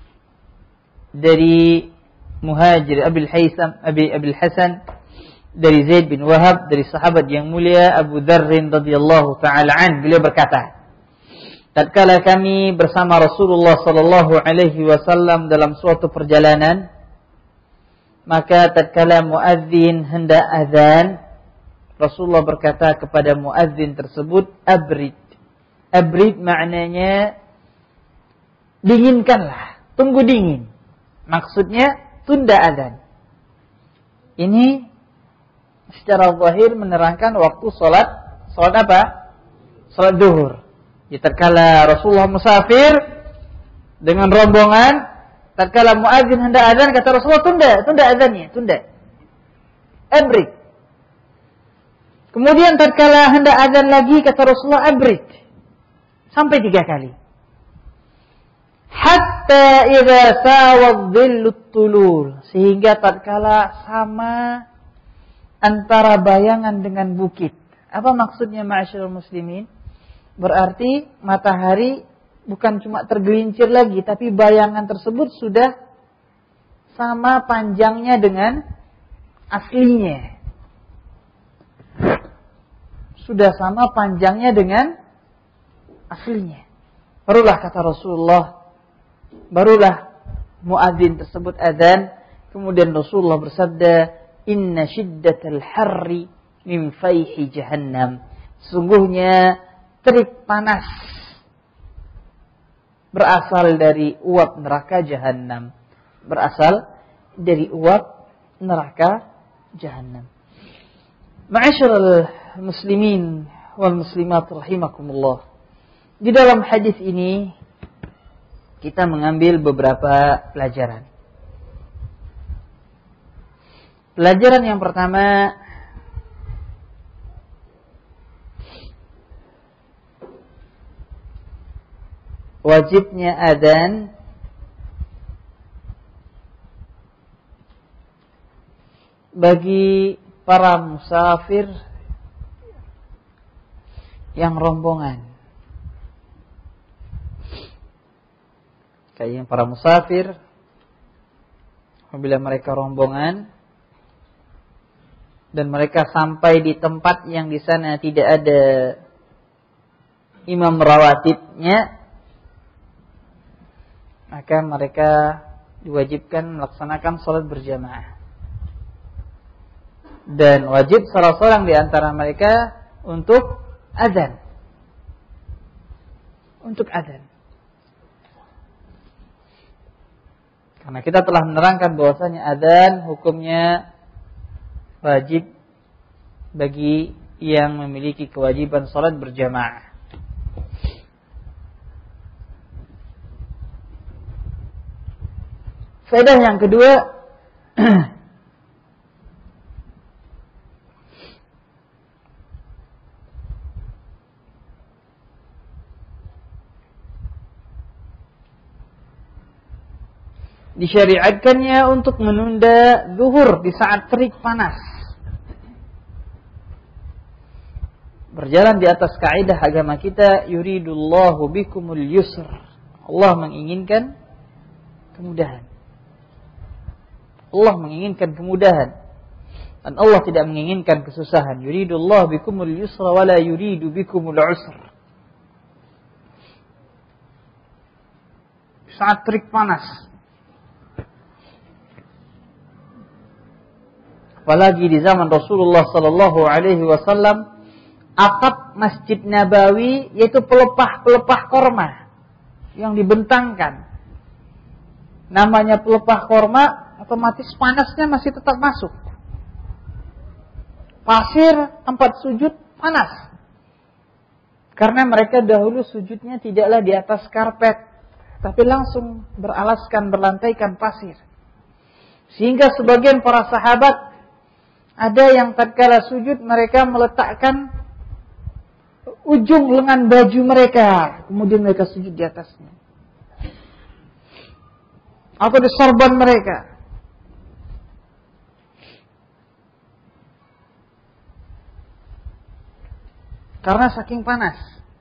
dari Muhajir Abil Haisam Abi Abil Hasan dari Zaid bin Wahab dari sahabat yang mulia Abu Dzar radhiyallahu taala an, beliau berkata, tatkala kami bersama Rasulullah sallallahu alaihi wasallam dalam suatu perjalanan, maka tatkala muadzin hendak azan, Rasulullah berkata kepada muadzin tersebut, abrid. Abrid maknanya dinginkanlah, tunggu dingin. Maksudnya tunda azan. Ini secara zahir menerangkan waktu salat, salat apa? Salat zuhur. Ya, tatkala Rasulullah musafir dengan rombongan, tatkala muadzin hendak azan, kata Rasulullah, tunda, tunda azannya, tunda. Abrid. Kemudian tatkala hendak azan lagi, kata Rasulullah, abrid. Sampai tiga kali. Hatta idza sawa dhillut tulul, sehingga tatkala sama antara bayangan dengan bukit. Apa maksudnya ma'asyiral muslimin? Berarti matahari bukan cuma tergelincir lagi, tapi bayangan tersebut sudah sama panjangnya dengan aslinya. Sudah sama panjangnya dengan aslinya. Barulah kata Rasulullah, barulah muadzin tersebut azan, kemudian Rasulullah bersabda, inna shiddatal harri min fayhi jahannam. Sungguhnya terik panas berasal dari uap neraka Jahannam. Berasal dari uap neraka Jahannam. Ma'asyiral muslimin wal muslimat rahimakumullah. Di dalam hadis ini kita mengambil beberapa pelajaran. Pelajaran yang pertama, wajibnya adzan bagi para musafir yang rombongan. Kayak yang para musafir, apabila mereka rombongan dan mereka sampai di tempat yang di sana tidak ada imam rawatibnya, maka mereka diwajibkan melaksanakan sholat berjamaah. Dan wajib salah seorang di antara mereka untuk azan. Untuk azan. Karena kita telah menerangkan bahwasanya azan hukumnya wajib bagi yang memiliki kewajiban sholat berjamaah. Faedah yang kedua, disyariatkannya untuk menunda zuhur di saat terik panas. Berjalan di atas kaidah agama kita, yuridullahu bikumul yusr. Allah menginginkan kemudahan. Allah menginginkan kemudahan dan Allah tidak menginginkan kesusahan. Yuridullahu bikumul yusra wa la yuridu bikumul usr. Saat terik panas, apalagi di zaman Rasulullah sallallahu alaihi wasallam,
atap Masjid Nabawi, yaitu pelepah-pelepah korma yang dibentangkan. Namanya pelepah korma, otomatis panasnya masih tetap masuk. Pasir tempat sujud panas. Karena mereka dahulu sujudnya tidaklah di atas karpet, tapi langsung beralaskan, berlantaikan pasir. Sehingga sebagian para sahabat, ada yang tatkala sujud mereka meletakkan ujung lengan baju mereka, kemudian mereka sujud di atasnya. Atau di sorban mereka. Karena saking panas.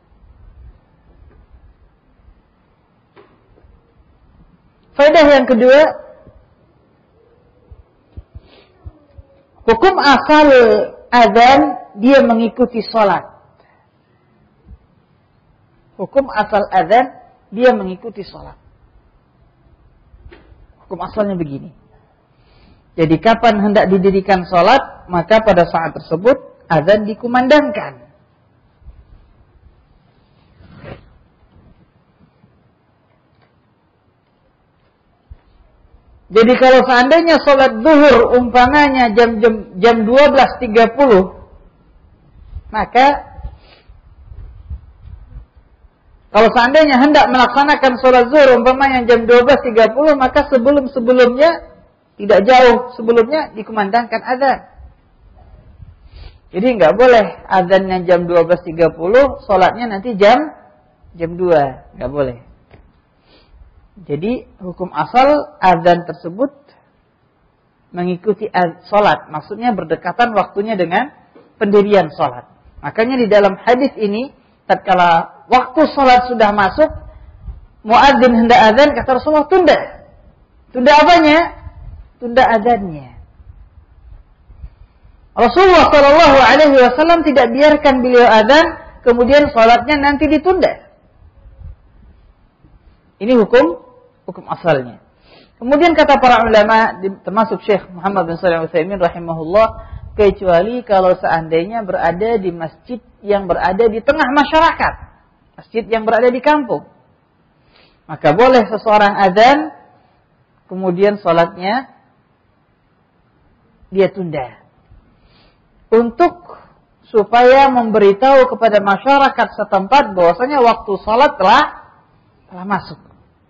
Faedah yang kedua, hukum asal azan dia mengikuti sholat. Hukum asal azan dia mengikuti sholat. Hukum asalnya begini. Jadi kapan hendak didirikan sholat, maka pada saat tersebut azan dikumandangkan. Jadi kalau seandainya sholat zuhur umpamanya jam jam jam dua belas tiga puluh, maka kalau seandainya hendak melaksanakan sholat zuhur umpamanya jam dua belas tiga puluh, maka sebelum-sebelumnya, tidak jauh sebelumnya dikumandangkan azan. Jadi nggak boleh azannya jam dua belas tiga puluh, sholatnya nanti jam jam dua, nggak boleh. Jadi hukum asal azan tersebut mengikuti sholat, maksudnya berdekatan waktunya dengan pendirian sholat. Makanya di dalam hadis ini, tatkala waktu sholat sudah masuk, muadzin hendak azan, kata Rasulullah, tunda. Tunda apanya? Tunda azannya. Rasulullah Shallallahu Alaihi Wasallam tidak biarkan beliau azan, kemudian sholatnya nanti ditunda. Ini hukum hukum asalnya. Kemudian kata para ulama, termasuk Syekh Muhammad bin Shalih Al-Utsaimin rahimahullah, kecuali kalau seandainya berada di masjid yang berada di tengah masyarakat, masjid yang berada di kampung, maka boleh seseorang azan, kemudian sholatnya dia tunda, untuk supaya memberitahu kepada masyarakat setempat bahwasanya waktu sholat telah telah masuk.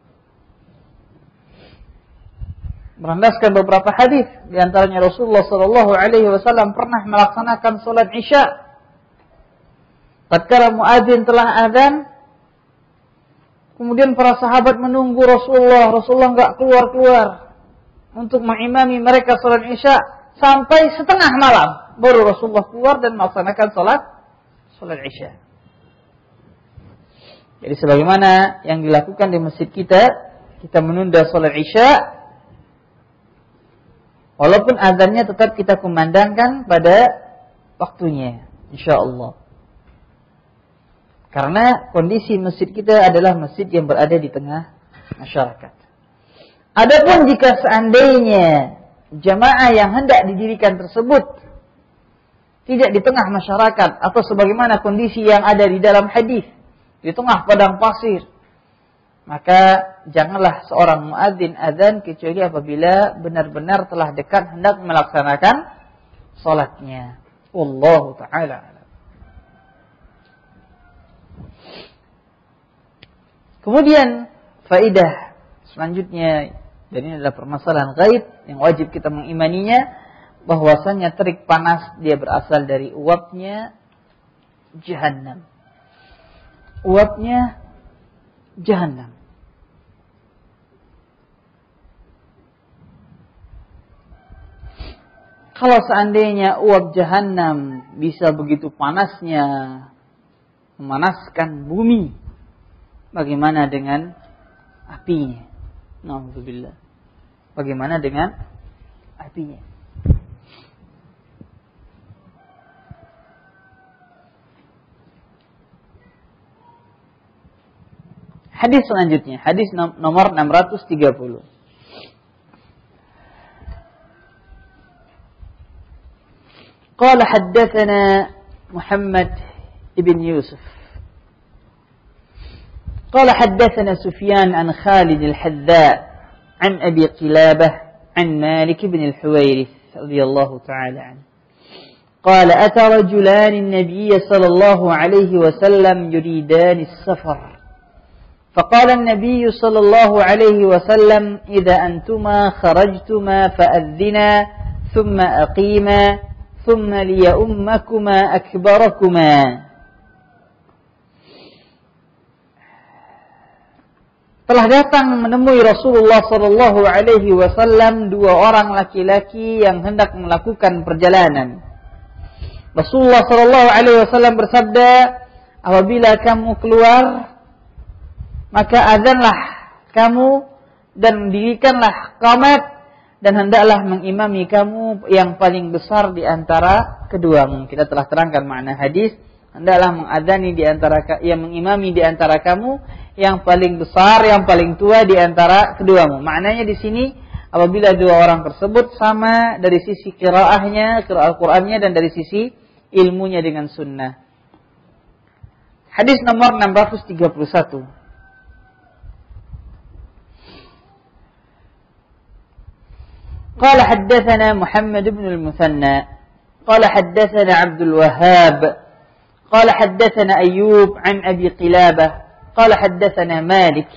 Berandaskan beberapa hadis, di antaranya Rasulullah Shallallahu Alaihi Wasallam pernah melaksanakan sholat Isya. Tatkala muadzin telah azan, kemudian para sahabat menunggu Rasulullah. Rasulullah enggak keluar-keluar untuk mengimami mereka sholat Isya sampai setengah malam. Baru Rasulullah keluar dan melaksanakan sholat sholat Isya. Jadi sebagaimana yang dilakukan di masjid kita, kita menunda sholat Isya, walaupun azannya tetap kita kumandangkan pada waktunya, insyaallah. Karena kondisi masjid kita adalah masjid yang berada di tengah masyarakat. Adapun jika seandainya jamaah yang hendak didirikan tersebut tidak di tengah masyarakat, atau sebagaimana kondisi yang ada di dalam hadis, di tengah padang pasir, maka janganlah seorang muadzin azan kecuali apabila benar-benar telah dekat hendak melaksanakan salatnya. Wallahu ta'ala. Kemudian faidah selanjutnya, dan ini adalah permasalahan gaib yang wajib kita mengimaninya, bahwasanya terik panas dia berasal dari uapnya Jahannam. Uapnya Jahannam. Kalau seandainya uap Jahannam bisa begitu panasnya memanaskan bumi, bagaimana dengan apinya? Na'udzubillah. Bagaimana dengan apinya? Hadis selanjutnya, hadis nomor enam ratus tiga puluh. قال حدثنا محمد ibn Yusuf. Qala haddatsana Sufyan an Khalid al-Hadza an Abi Qilabah an Malik ibn al-Huwairith radhiyallahu ta'ala anhu. قال أتى رجلان النبي صلى الله عليه وسلم يريدان السفر فقال النبي صلى الله عليه وسلم إذا أنتما خرجتما فأذنا ثم أقيما ثم ليؤمكما أكبركما. Telah datang menemui Rasulullah sallallahu alaihi wasallam dua orang laki-laki yang hendak melakukan perjalanan. Rasulullah sallallahu alaihi wasallam bersabda, apabila kamu keluar, maka azanlah kamu dan dirikanlah qamat dan hendaklah mengimami kamu yang paling besar di antara keduamu. Kita telah terangkan makna hadis, hendaklah mengadzani di antara yang mengimami di antara kamu yang paling besar, yang paling tua di antara keduamu. Maknanya di sini apabila dua orang tersebut sama dari sisi qiraahnya, qiraah Al-Qur'annya, dan dari sisi ilmunya dengan sunnah. Hadis nomor enam ratus tiga puluh satu. قال حدثنا محمد بن المثنى قال حدثنا عبد الوهاب قال حدثنا أيوب عن أبي قلابة قال حدثنا مالك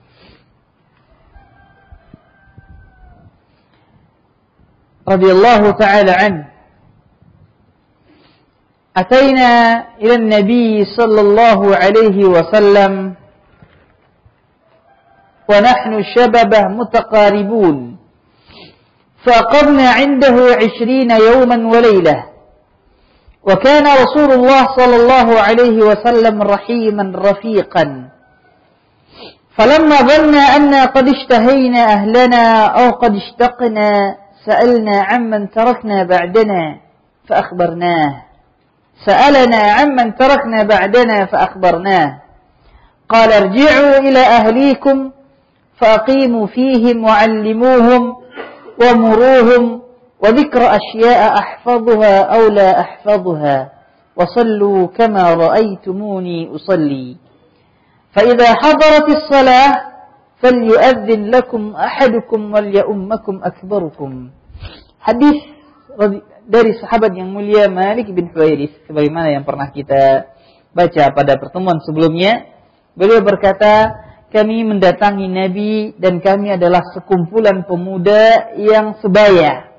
رضي الله تعالى عنه أتينا إلى النبي صلى الله عليه وسلم ونحن شبابه متقاربون فأقمنا عنده عشرين يوما وليلة وكان رسول الله صلى الله عليه وسلم رحيما رفيقا فلما ظننا أننا قد اشتهينا أهلنا أو قد اشتقنا سألنا عمن تركنا بعدنا فأخبرناه سألنا عمن تركنا بعدنا فأخبرناه قال ارجعوا إلى أهليكم فأقيموا فيهم وعلموهم ومروهم وذكر أشياء أحفظها أو لا أحفظها وصلوا كما رأيتموني أصلي فإذا حضرت الصلاة فليؤذن لكم أحدكم وليؤمكم أكبركم. Hadis dari sahabat yang mulia Malik bin Huwairith, sebagaimana yang pernah kita baca pada pertemuan sebelumnya. Beliau berkata, kami mendatangi Nabi dan kami adalah sekumpulan pemuda yang sebaya.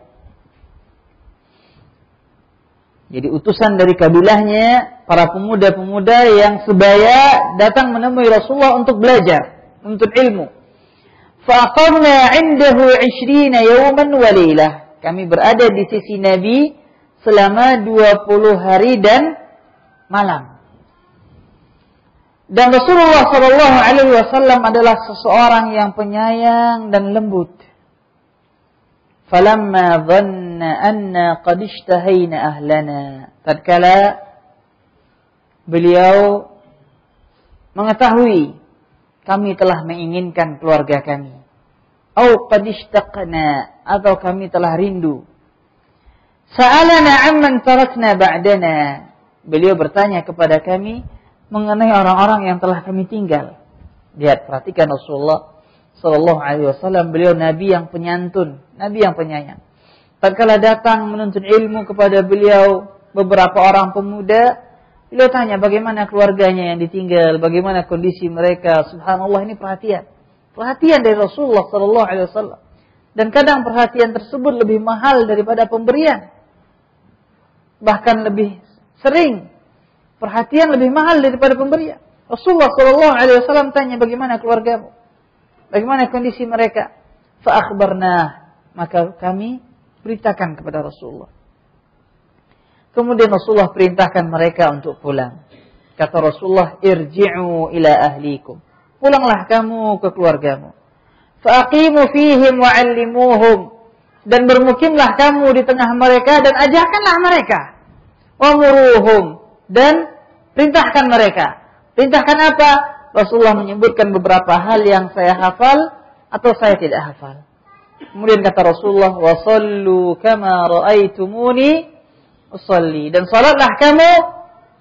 Jadi utusan dari kabilahnya, para pemuda-pemuda yang sebaya datang menemui Rasulullah untuk belajar, untuk ilmu. Faqamna 'indahu 'ishrina yawman wa lailah. Kami berada di sisi Nabi selama dua puluh hari dan malam. Dan Rasulullah sallallahu alaihi wasallam adalah seseorang yang penyayang dan lembut. Falamma dhanna anna qad ishtahayna ahlana. Tatkala beliau mengetahui kami telah menginginkan keluarga kami. Au qad ishtaqna, atau kami telah rindu. Sa'alana amman tarakna ba'dana. Beliau bertanya kepada kami mengenai orang-orang yang telah kami tinggal. Lihat, perhatikan Rasulullah sallallahu alaihi wasallam, beliau nabi yang penyantun, nabi yang penyayang. Tatkala datang menuntut ilmu kepada beliau beberapa orang pemuda, beliau tanya bagaimana keluarganya yang ditinggal, bagaimana kondisi mereka. Subhanallah, ini perhatian. Perhatian dari Rasulullah sallallahu alaihi wasallam. Dan kadang perhatian tersebut lebih mahal daripada pemberian. Bahkan lebih sering perhatian lebih mahal daripada pemberian. Rasulullah sallallahu alaihi wasallam tanya bagaimana keluargamu? Bagaimana kondisi mereka? Fa akhbarna, maka kami beritakan kepada Rasulullah. Kemudian Rasulullah perintahkan mereka untuk pulang. Kata Rasulullah, irji'u ila ahlikum. Pulanglah kamu ke keluargamu. Fa aqimu fihim wa 'allimuhum. Dan bermukimlah kamu di tengah mereka dan ajarkanlah mereka. Wa muruhum, dan perintahkan mereka. Perintahkan apa? Rasulullah menyebutkan beberapa hal yang saya hafal atau saya tidak hafal. Kemudian kata Rasulullah, wa sallu kama ra'aitumuni usalli. Dan salatlah kamu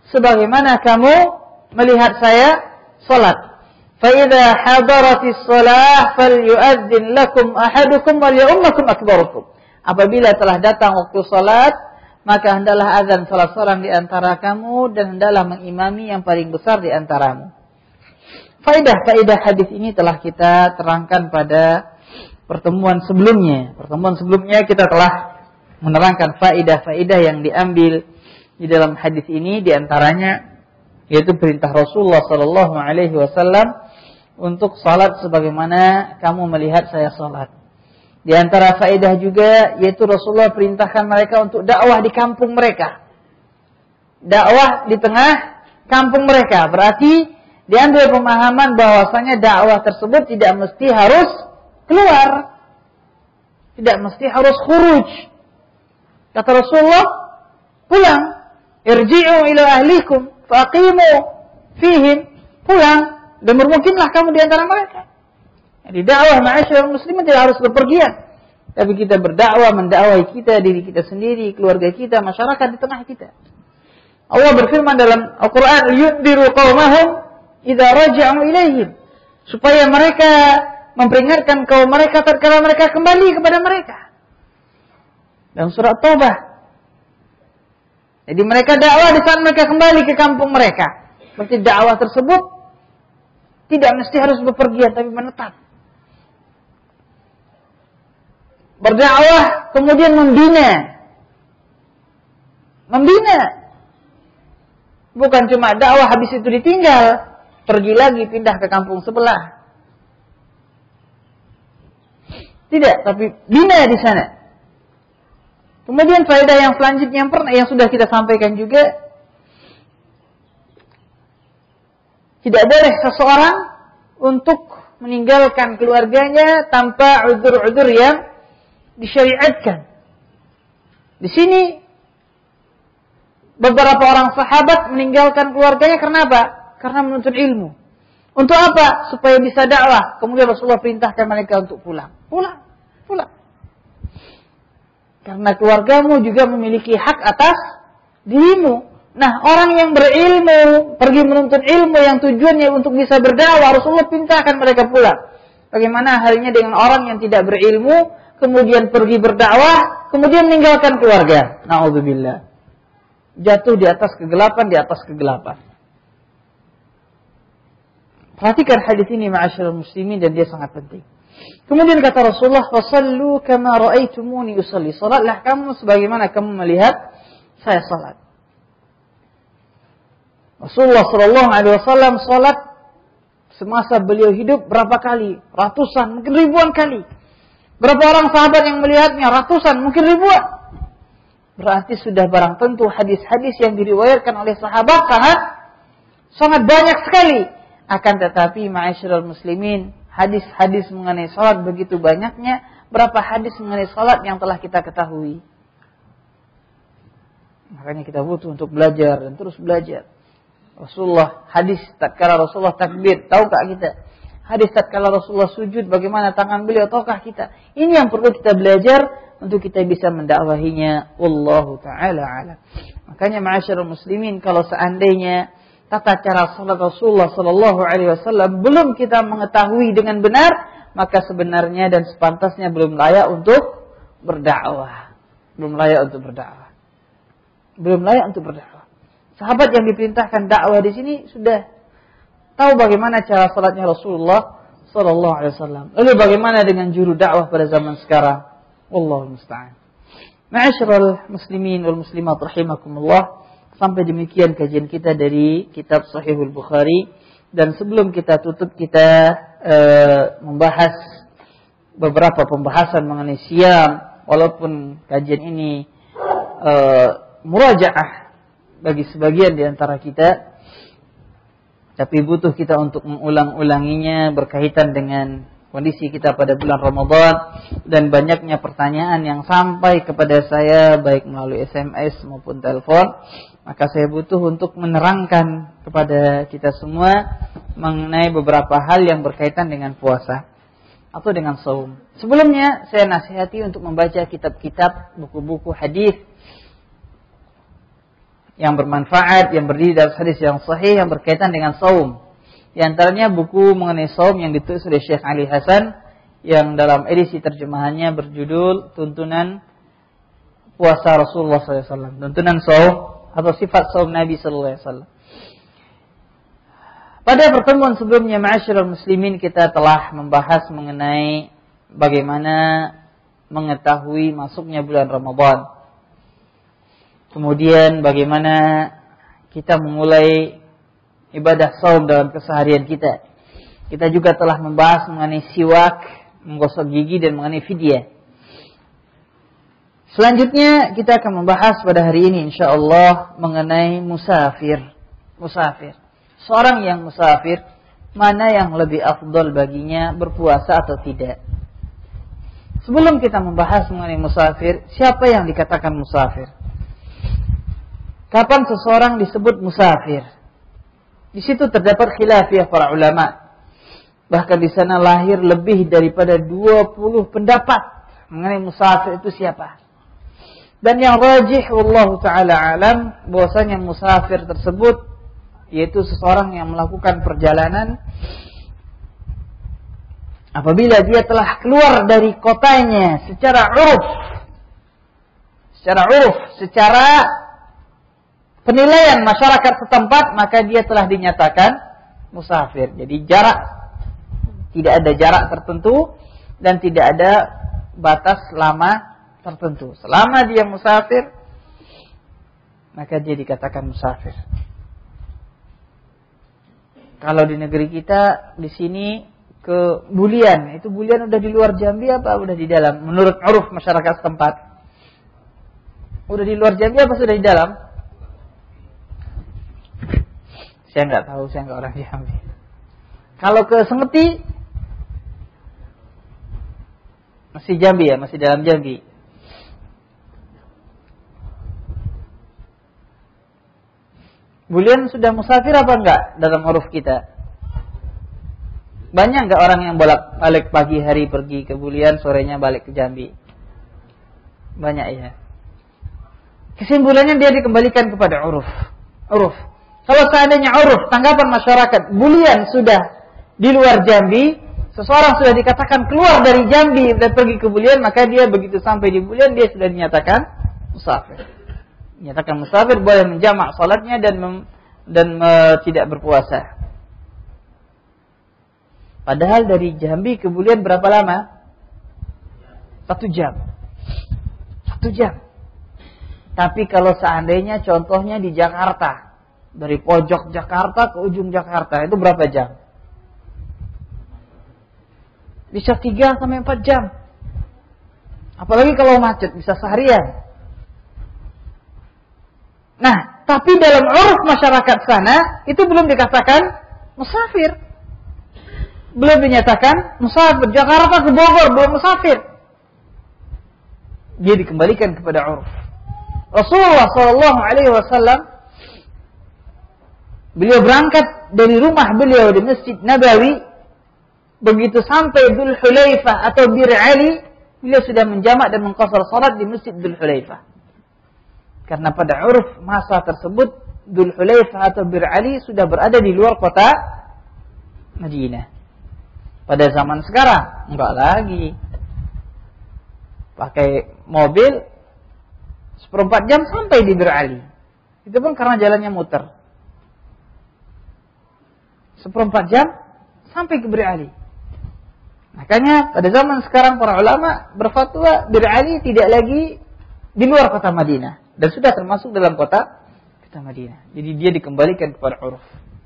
sebagaimana kamu melihat saya salat. Fa idza hadaratis shalah falyu'adzin lakum ahadukum wal ya'ummakum akbarukum. Apabila telah datang waktu salat, maka hendaklah azan salah seorang di antara kamu dan hendaklah mengimami yang paling besar di antaramu. Faidah-faidah hadis ini telah kita terangkan pada pertemuan sebelumnya. Pertemuan sebelumnya kita telah menerangkan faidah-faidah yang diambil di dalam hadis ini, di antaranya yaitu perintah Rasulullah sallallahu alaihi wasallam untuk salat sebagaimana kamu melihat saya salat. Di antara faedah juga yaitu Rasulullah perintahkan mereka untuk dakwah di kampung mereka. Dakwah di tengah kampung mereka. Berarti diambil pemahaman bahwasanya dakwah tersebut tidak mesti harus keluar. Tidak mesti harus khuruj. Kata Rasulullah, pulang. Irji'u ila ahlikum faqimu fihim. Pulang dan bermukimlah kamu di antara mereka. Jadi dakwah ma'asyiral muslimin tidak harus bepergian. Tapi kita berdakwah, mendakwai kita, diri kita sendiri, keluarga kita, masyarakat di tengah kita. Allah berfirman dalam Al-Quran, yundiru qawmahum idza raja'u ilaihim. Supaya mereka memperingatkan kaum mereka tatkala mereka kembali kepada mereka. Dalam surat Taubah. Jadi mereka dakwah di saat mereka kembali ke kampung mereka. Berarti dakwah tersebut tidak mesti harus bepergian, tapi menetap. Berdakwah kemudian membina. Membina. Bukan cuma dakwah habis itu ditinggal, pergi lagi pindah ke kampung sebelah. Tidak, tapi bina di sana. Kemudian faedah yang selanjutnya yang pernah yang sudah kita sampaikan juga, tidak boleh seseorang untuk meninggalkan keluarganya tanpa udzur-udzur yang disyariatkan. Di sini beberapa orang sahabat meninggalkan keluarganya karena apa? Karena menuntut ilmu. Untuk apa? Supaya bisa dakwah. Kemudian Rasulullah perintahkan mereka untuk pulang. Pulang, pulang. Karena keluargamu juga memiliki hak atas dirimu. Nah, orang yang berilmu, pergi menuntut ilmu yang tujuannya untuk bisa berdakwah, Rasulullah perintahkan mereka pulang. Bagaimana halnya dengan orang yang tidak berilmu, kemudian pergi berdakwah, kemudian meninggalkan keluarga. Na'udzubillah. Jatuh di atas kegelapan, di atas kegelapan. Perhatikan hadis ini ma'asyiral muslimin dan dia sangat penting. Kemudian kata Rasulullah, "Fasallu kama ra'aitumuni usalli." Salatlah kamu sebagaimana kamu melihat saya salat. Rasulullah sallallahu alaihi wasallam salat semasa beliau hidup berapa kali? Ratusan, mungkin ribuan kali. Berapa orang sahabat yang melihatnya? Ratusan, mungkin ribuan. Berarti sudah barang tentu hadis-hadis yang diriwayatkan oleh sahabat sangat sangat banyak sekali. Akan tetapi ma'asyiral muslimin, hadis-hadis mengenai salat begitu banyaknya, berapa hadis mengenai salat yang telah kita ketahui? Makanya kita butuh untuk belajar dan terus belajar. Rasulullah hadis tatkala Rasulullah takbir, tahukah kita? Hadis tatkala Rasulullah sujud, bagaimana tangan beliau, tahukah kita? Ini yang perlu kita belajar untuk kita bisa mendakwahinya. Wallahu taala alam. Makanya ma'asyiral muslimin, kalau seandainya tata cara salat Rasulullah sallallahu alaihi wasallam belum kita mengetahui dengan benar, maka sebenarnya dan sepantasnya belum layak untuk berdakwah. Belum layak untuk berdakwah. Belum layak untuk berdakwah. Sahabat yang diperintahkan dakwah di sini sudah tahu bagaimana cara salatnya Rasulullah sallallahu alaihi wasallam. Lalu bagaimana dengan juru dakwah pada zaman sekarang? Wallahu musta'an. Ma'asyiral muslimin wal muslimat rahimakumullah. Sampai demikian kajian kita dari kitab Sahihul Bukhari, dan sebelum kita tutup kita e, membahas beberapa pembahasan mengenai siam, walaupun kajian ini e, murajaah bagi sebagian di antara kita, tapi butuh kita untuk mengulang-ulanginya berkaitan dengan kondisi kita pada bulan Ramadan dan banyaknya pertanyaan yang sampai kepada saya baik melalui S M S maupun telepon. Maka saya butuh untuk menerangkan kepada kita semua mengenai beberapa hal yang berkaitan dengan puasa atau dengan saum. Sebelumnya saya nasihati untuk membaca kitab-kitab, buku-buku hadis yang bermanfaat, yang berdiri dari hadis yang sahih yang berkaitan dengan saum. Di antaranya buku mengenai saum yang ditulis oleh Syekh Ali Hasan yang dalam edisi terjemahannya berjudul Tuntunan Puasa Rasulullah sallallahu alaihi wasallam, tuntunan saum atau sifat saum Nabi sallallahu alaihi wasallam. Pada pertemuan sebelumnya, ma'asyiral muslimin, kita telah membahas mengenai bagaimana mengetahui masuknya bulan Ramadan. Kemudian bagaimana kita memulai ibadah saum dalam keseharian kita. Kita juga telah membahas mengenai siwak, menggosok gigi, dan mengenai fidyah. Selanjutnya kita akan membahas pada hari ini insyaallah mengenai musafir. Musafir. Seorang yang musafir, mana yang lebih afdal baginya, berpuasa atau tidak? Sebelum kita membahas mengenai musafir, siapa yang dikatakan musafir? Kapan seseorang disebut musafir? Di situ terdapat khilafiyah para ulama. Bahkan di sana lahir lebih daripada dua puluh pendapat mengenai musafir itu siapa. Dan yang rajih wallahu taala alam bahwasanya musafir tersebut yaitu seseorang yang melakukan perjalanan apabila dia telah keluar dari kotanya secara uruf. Secara uruf, secara penilaian masyarakat setempat, maka dia telah dinyatakan musafir. Jadi jarak, tidak ada jarak tertentu dan tidak ada batas lama tertentu. Selama dia musafir, maka dia dikatakan musafir. Kalau di negeri kita, di sini ke Bulian, itu Bulian udah di luar Jambi apa udah di dalam? Menurut uruf masyarakat setempat, udah di luar Jambi apa sudah di dalam? Saya nggak tahu, saya nggak orang Jambi. Kalau ke Semeti, masih Jambi ya, masih dalam Jambi. Bulian sudah musafir apa enggak dalam uruf kita? Banyak enggak orang yang bolak-balik pagi hari pergi ke Bulian, sorenya balik ke Jambi? Banyak ya. Kesimpulannya dia dikembalikan kepada uruf. Uruf. Kalau seandainya uruf, tanggapan masyarakat, Bulian sudah di luar Jambi, seseorang sudah dikatakan keluar dari Jambi dan pergi ke Bulian, maka dia begitu sampai di Bulian, dia sudah dinyatakan musafir. Nyatakan musafir boleh menjamak salatnya dan mem, dan me, tidak berpuasa. Padahal dari Jambi ke Bulian berapa lama? Satu jam. Satu jam. Tapi kalau seandainya contohnya di Jakarta, dari pojok Jakarta ke ujung Jakarta, itu berapa jam? Bisa tiga sampai empat jam. Apalagi kalau macet, bisa seharian. Nah, tapi dalam uruf masyarakat sana, itu belum dikatakan musafir. Belum dinyatakan musafir. Jakarta ke Bogor, belum musafir. Dia dikembalikan kepada uruf. Rasulullah shallallahu alaihi wasallam, beliau berangkat dari rumah beliau di Masjid Nabawi, begitu sampai Dzul Hulaifah atau Bir Ali, beliau sudah menjamak dan mengqashar salat di Masjid Dzul Hulaifah. Karena pada uruf masa tersebut Dzul Hulaifah atau Bir Ali sudah berada di luar kota Madinah. Pada zaman sekarang enggak lagi. Pakai mobil seperempat jam sampai di Bir Ali. Itu pun karena jalannya muter. Seperempat jam sampai ke Bir Ali. Makanya pada zaman sekarang para ulama berfatwa Bir Ali tidak lagi di luar kota Madinah. Dan sudah termasuk dalam kota kota Madinah. Jadi dia dikembalikan kepada uruf.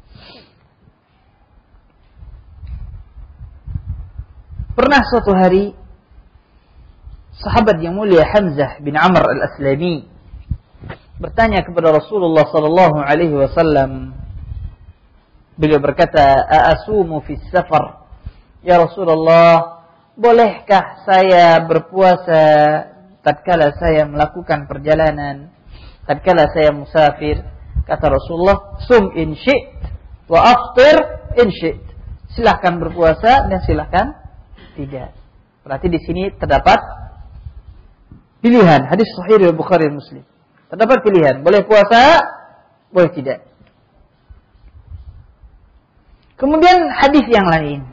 Pernah suatu hari sahabat yang mulia Hamzah bin Amr al-Aslami bertanya kepada Rasulullah sallallahu alaihi wasallam. Beliau berkata, "A'asumu fi safar?" Ya Rasulullah, bolehkah saya berpuasa tatkala saya melakukan perjalanan, tatkala saya musafir? Kata Rasulullah, "Sum in syi't wa aftir in syi't." Silakan berpuasa dan silakan tidak. Berarti di sini terdapat pilihan. Hadis sahih riwayat Bukhari dan Muslim. Terdapat pilihan, boleh puasa boleh tidak. Kemudian hadis yang lain.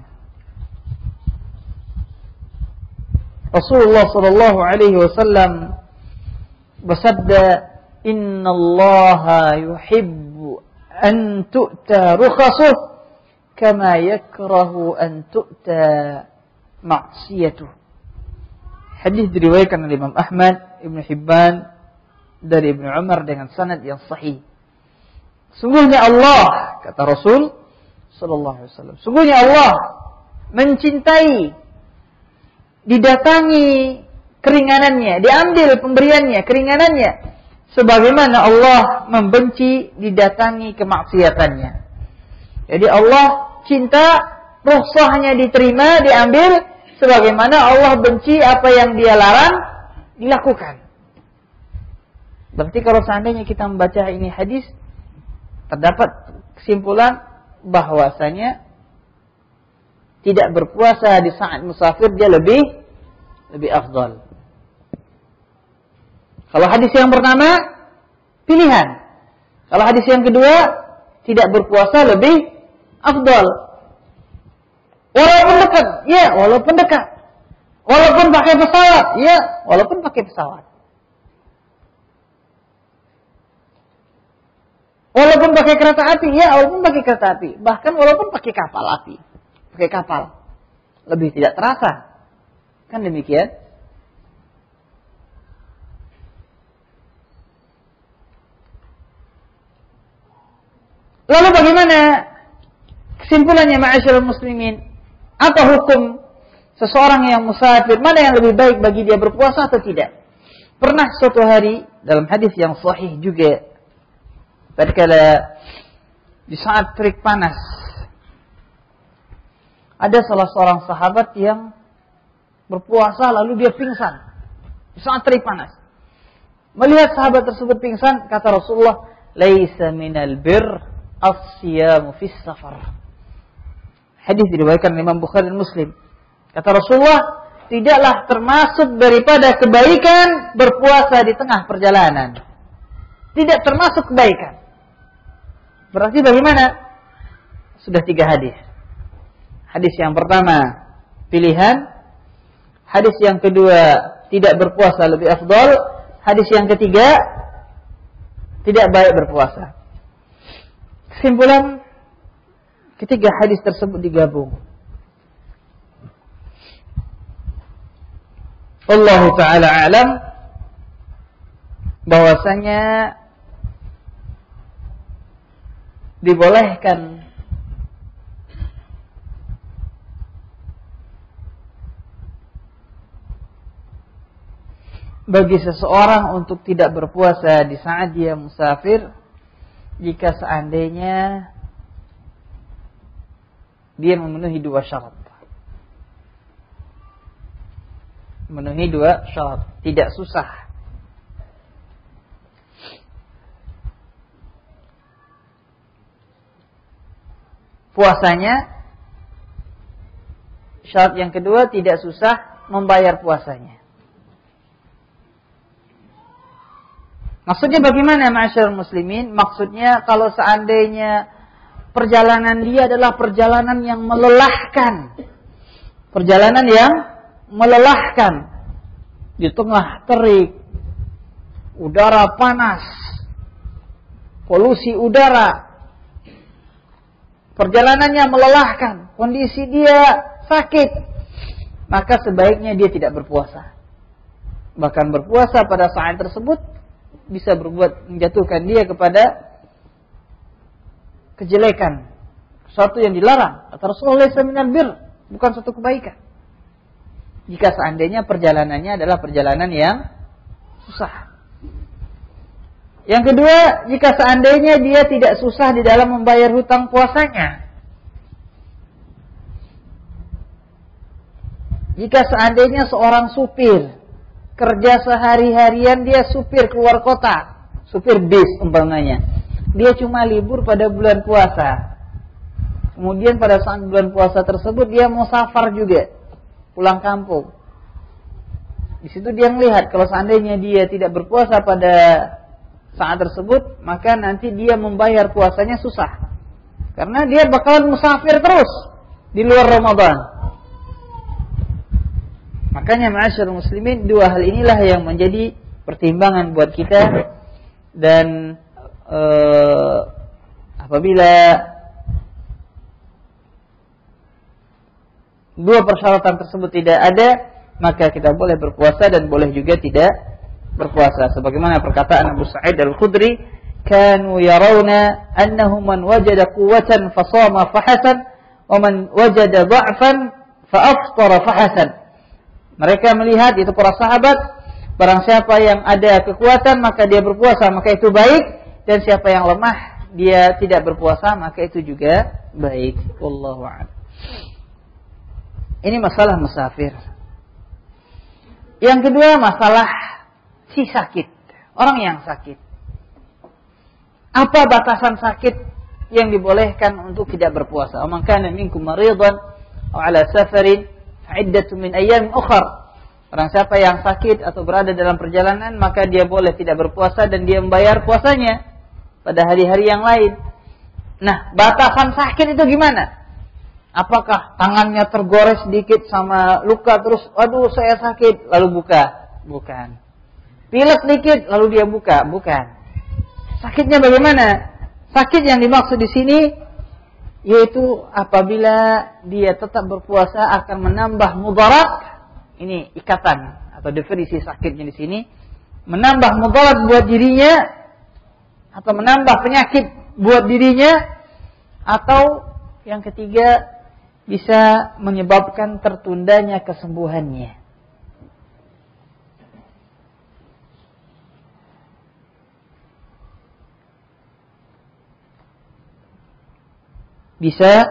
Rasulullah sallallahu alaihi wasallam bersabda, "Innallaha yuhibbu an tu'ta rukhasuh kama yakrahu an tu'ta ma'siyatuh." Hadis diriwayatkan oleh Imam Ahmad, Ibnu Hibban dari Ibnu Umar dengan sanad yang sahih. Sungguhnya Allah, kata Rasul sallallahu alaihi wasallam, sungguhnya Allah mencintai didatangi keringanannya, diambil pemberiannya, keringanannya, sebagaimana Allah membenci didatangi kemaksiatannya. Jadi Allah cinta rukhsahnya diterima, diambil, sebagaimana Allah benci apa yang Dia larang dilakukan. Berarti kalau seandainya kita membaca ini hadis, terdapat kesimpulan bahwasanya tidak berpuasa di saat musafir dia lebih lebih afdal. Kalau hadis yang pertama pilihan. Kalau hadis yang kedua tidak berpuasa lebih afdal. Walaupun dekat, ya, walaupun dekat. Walaupun pakai pesawat, ya, walaupun pakai pesawat. Walaupun pakai kereta api, ya, walaupun pakai kereta api. Bahkan walaupun pakai kapal api. Pakai kapal. Lebih tidak terasa. Kan demikian? Lalu bagaimana kesimpulannya, ma'asyiral muslimin? Apa hukum seseorang yang musafir? Mana yang lebih baik bagi dia, berpuasa atau tidak? Pernah suatu hari dalam hadis yang sahih juga, tatkala di saat terik panas, ada salah seorang sahabat yang berpuasa lalu dia pingsan di saat terik panas. Melihat sahabat tersebut pingsan, kata Rasulullah, "Laisa minal birr as-siyamu fis safar." Hadis diriwayatkan oleh Imam Bukhari dan Muslim. Kata Rasulullah, tidaklah termasuk daripada kebaikan berpuasa di tengah perjalanan. Tidak termasuk kebaikan. Berarti bagaimana? Sudah tiga hadis. Hadis yang pertama pilihan, hadis yang kedua tidak berpuasa lebih afdal, hadis yang ketiga tidak baik berpuasa. Kesimpulan, ketiga hadis tersebut digabung. Allah Ta'ala alam bahwasanya dibolehkan bagi seseorang untuk tidak berpuasa di saat dia musafir jika seandainya dia memenuhi dua syarat. Memenuhi dua syarat, tidak susah. Puasanya, syarat yang kedua tidak susah membayar puasanya. Maksudnya bagaimana, ma'asyiral muslimin? Maksudnya kalau seandainya perjalanan dia adalah perjalanan yang melelahkan. Perjalanan yang melelahkan. Di tengah terik, udara panas, polusi udara. Perjalanannya melelahkan, kondisi dia sakit. Maka sebaiknya dia tidak berpuasa. Bahkan berpuasa pada saat tersebut bisa berbuat menjatuhkan dia kepada kejelekan, sesuatu yang dilarang. Kata Rasulullah, "Laisa minal birr", bukan suatu kebaikan. Jika seandainya perjalanannya adalah perjalanan yang susah. Yang kedua, jika seandainya dia tidak susah di dalam membayar hutang puasanya. Jika seandainya seorang supir kerja sehari-harian, dia supir keluar kota, supir bis umpamanya, dia cuma libur pada bulan puasa. Kemudian pada saat bulan puasa tersebut dia mau safar juga, pulang kampung. Di situ dia melihat kalau seandainya dia tidak berpuasa pada saat tersebut, maka nanti dia membayar puasanya susah. Karena dia bakalan musafir terus di luar Ramadan. Makanya ma'asyiral muslimin, dua hal inilah yang menjadi pertimbangan buat kita. Dan ee, apabila dua persyaratan tersebut tidak ada, maka kita boleh berpuasa dan boleh juga tidak berpuasa. Sebagaimana perkataan Abu Sa'id Al-Khudri, kanu yarawna annahu man wajada quwwatan fasama fahasan wa man wajada dha'fan faaftara fahasan. Mereka melihat, itu para sahabat, barang siapa yang ada kekuatan maka dia berpuasa, maka itu baik, dan siapa yang lemah dia tidak berpuasa, maka itu juga baik. Wallahu a'lam. Ini masalah musafir. Yang kedua, masalah si sakit, orang yang sakit. Apa batasan sakit yang dibolehkan untuk tidak berpuasa? Man kana minkum maridan aw ala safarin fa'iddatun min ayyamin ukhra. Orang siapa yang sakit atau berada dalam perjalanan, maka dia boleh tidak berpuasa dan dia membayar puasanya pada hari-hari yang lain. Nah, batasan sakit itu gimana? Apakah tangannya tergores sedikit sama luka terus, aduh saya sakit, lalu buka? Bukan. Pilek sedikit lalu dia buka? Bukan. Sakitnya bagaimana? Sakit yang dimaksud di sini yaitu apabila dia tetap berpuasa akan menambah mudarat. Ini ikatan atau definisi sakitnya di sini, menambah mudarat buat dirinya atau menambah penyakit buat dirinya, atau yang ketiga bisa menyebabkan tertundanya kesembuhannya. Bisa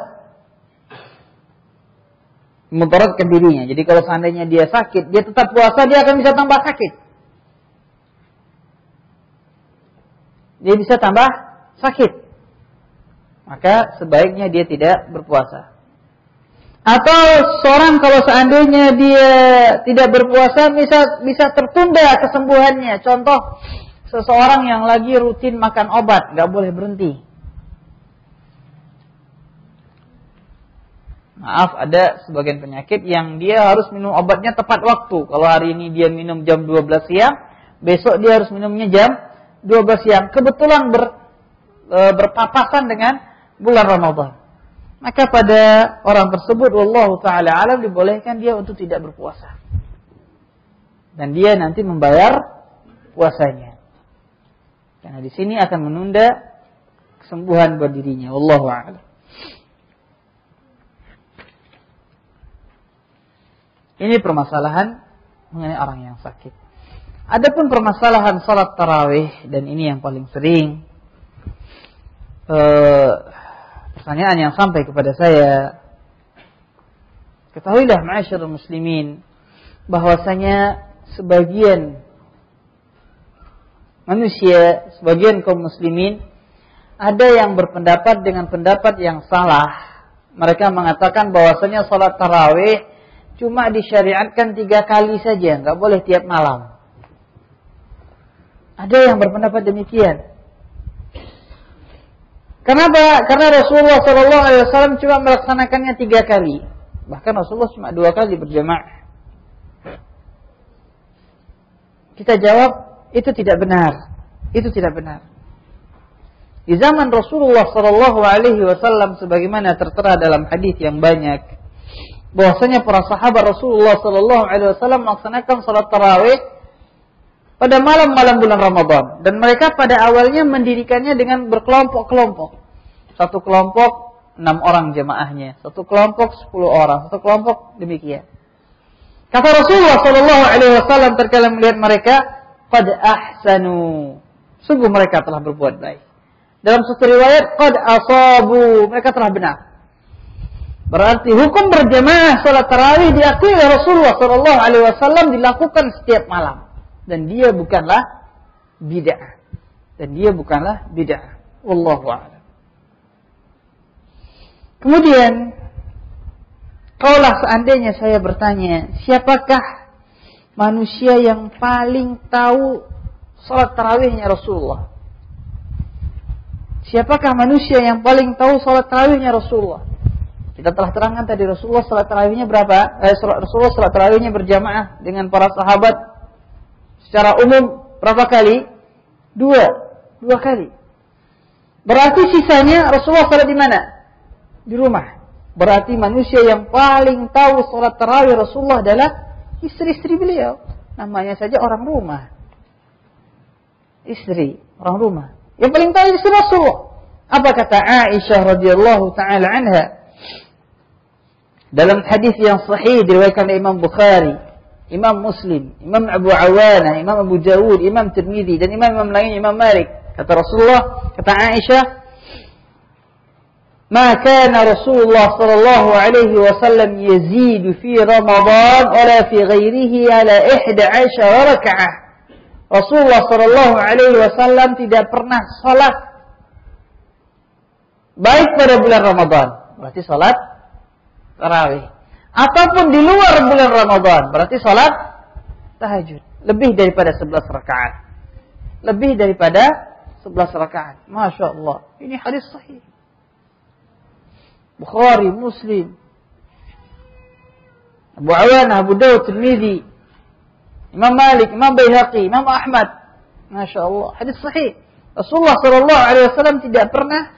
memudaratkan dirinya. Jadi kalau seandainya dia sakit, dia tetap puasa, dia akan bisa tambah sakit. Dia bisa tambah sakit. Maka sebaiknya dia tidak berpuasa. Atau seorang kalau seandainya dia tidak berpuasa, bisa bisa tertunda kesembuhannya. Contoh, seseorang yang lagi rutin makan obat, nggak boleh berhenti. Maaf, ada sebagian penyakit yang dia harus minum obatnya tepat waktu. Kalau hari ini dia minum jam dua belas siang, besok dia harus minumnya jam dua belas siang. Kebetulan ber, e, berpapasan dengan bulan Ramadan. Maka pada orang tersebut, wallahu ta'ala alam, dibolehkan dia untuk tidak berpuasa. Dan dia nanti membayar puasanya. Karena di sini akan menunda kesembuhan buat dirinya. Wallahu a'lam. Ini permasalahan mengenai orang yang sakit. Adapun permasalahan salat tarawih, dan ini yang paling sering eh, pertanyaan yang sampai kepada saya. Ketahuilah ma'asyiral muslimin, bahwasanya sebagian manusia, sebagian kaum muslimin, ada yang berpendapat dengan pendapat yang salah. Mereka mengatakan bahwasanya salat tarawih cuma disyariatkan tiga kali saja, nggak boleh tiap malam. Ada yang berpendapat demikian. Kenapa? Karena Rasulullah Shallallahu Alaihi Wasallam cuma melaksanakannya tiga kali. Bahkan Rasulullah cuma dua kali berjamaah. Kita jawab, itu tidak benar. Itu tidak benar. Di zaman Rasulullah Shallallahu Alaihi Wasallam, sebagaimana tertera dalam hadis yang banyak, bahwasanya para sahabat Rasulullah Sallallahu Alaihi Wasallam melaksanakan salat tarawih pada malam-malam bulan Ramadan, dan mereka pada awalnya mendirikannya dengan berkelompok-kelompok. Satu kelompok enam orang jemaahnya, satu kelompok sepuluh orang, satu kelompok demikian. Kata Rasulullah Sallallahu Alaihi Wasallam terkala melihat mereka, qad ahsanu, sungguh mereka telah berbuat baik. Dalam satu riwayat, qad asabu, mereka telah benar. Berarti hukum berjamaah salat tarawih diakui oleh Rasulullah Shallallahu Alaihi Wasallam dilakukan setiap malam, dan dia bukanlah bid'ah, dan dia bukanlah bid'ah. Wallahu a'lam. Kemudian, kalaulah seandainya saya bertanya, siapakah manusia yang paling tahu salat tarawihnya Rasulullah? siapakah manusia yang paling tahu salat tarawihnya Rasulullah? Kita telah terangkan tadi Rasulullah salat tarawihnya berapa? Eh, Rasulullah salat tarawihnya berjamaah dengan para sahabat secara umum berapa kali? Dua, dua kali. Berarti sisanya Rasulullah salat di mana? Di rumah. Berarti manusia yang paling tahu salat tarawih Rasulullah adalah istri-istri beliau. Namanya saja orang rumah. Istri, orang rumah. Yang paling tahu istri Rasulullah. Apa kata Aisyah radhiyallahu taala anha? Dalam hadis yang sahih diriwayatkan oleh Imam Bukhari, Imam Muslim, Imam Abu Awanah, Imam Abu Dawud, Imam Tirmidzi dan imam-imam lain, Imam Malik. Kata Rasulullah, kata Aisyah, "Ma kana Rasulullah sallallahu alaihi wasallam yazidu fi Ramadan wala fi ghairihi ala ihda asyara raka'ah." Rasulullah sallallahu alaihi wasallam tidak pernah salat baik pada bulan Ramadan, berarti salat tarawih, ataupun di luar bulan Ramadan, berarti salat tahajud, lebih daripada sebelas rakaat. Lebih daripada sebelas rakaat. Masya Allah. Ini hadis sahih. Bukhari, Muslim, Abu Awanah, Abu Dawud, Tirmidzi, Imam Malik, Imam Baihaqi, Imam Ahmad. Masya Allah. Hadis sahih. Rasulullah sallallahu alaihi wasallam tidak pernah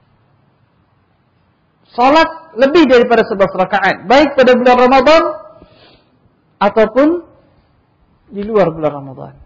salat lebih daripada sebelas rakaat, baik pada bulan Ramadan ataupun di luar bulan Ramadan.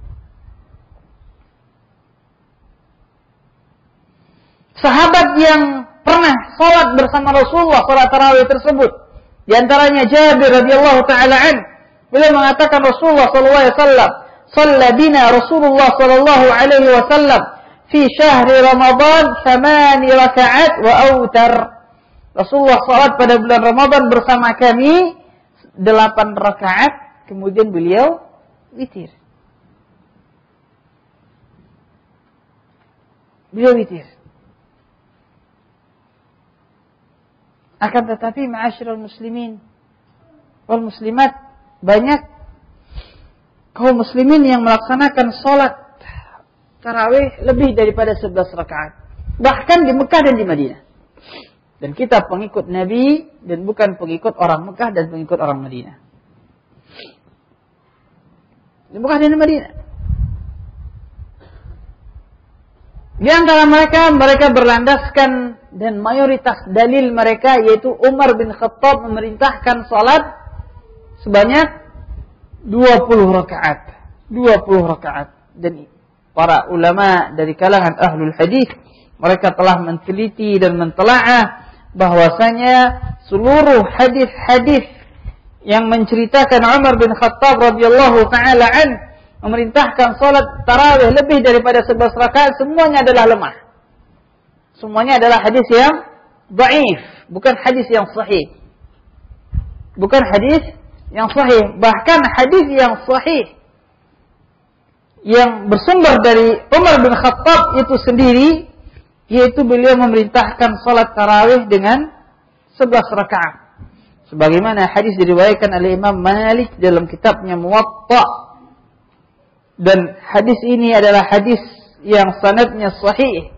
Sahabat yang pernah salat bersama Rasulullah salat tarawih tersebut, di antaranya Jabir radhiyallahu taala an, beliau mengatakan Rasulullah sallallahu alaihi wasallam, "Shalla bina Rasulullah sallallahu alaihi wasallam fi syahri Ramadan thamani raka'at wa autar." Rasulullah salat pada bulan Ramadan bersama kami delapan rakaat, kemudian beliau witir. Beliau witir. Akan tetapi ma'asyiral muslimin wal muslimat, banyak kaum muslimin yang melaksanakan salat tarawih lebih daripada sebelas rakaat, bahkan di Mekah dan di Madinah. Dan kita pengikut Nabi dan bukan pengikut orang Mekah dan pengikut orang Madinah. Di Mekah dan di Madinah. Di antara mereka, mereka berlandaskan dan mayoritas dalil mereka yaitu Umar bin Khattab memerintahkan salat sebanyak dua puluh rakaat. dua puluh rakaat. Dan para ulama dari kalangan ahlul hadis, mereka telah menteliti dan mentelaah bahwasanya seluruh hadis-hadis yang menceritakan Umar bin Khattab radhiyallahu taala an memerintahkan salat tarawih lebih daripada sebelas rakaat, semuanya adalah lemah. Semuanya adalah hadis yang dhaif, bukan hadis yang sahih. Bukan hadis yang sahih, bahkan hadis yang sahih yang bersumber dari Umar bin Khattab itu sendiri, yaitu beliau memerintahkan salat tarawih dengan sebelas rakaat. Sebagaimana hadis diriwayatkan oleh Imam Malik dalam kitabnya Muwatta. Dan hadis ini adalah hadis yang sanadnya sahih.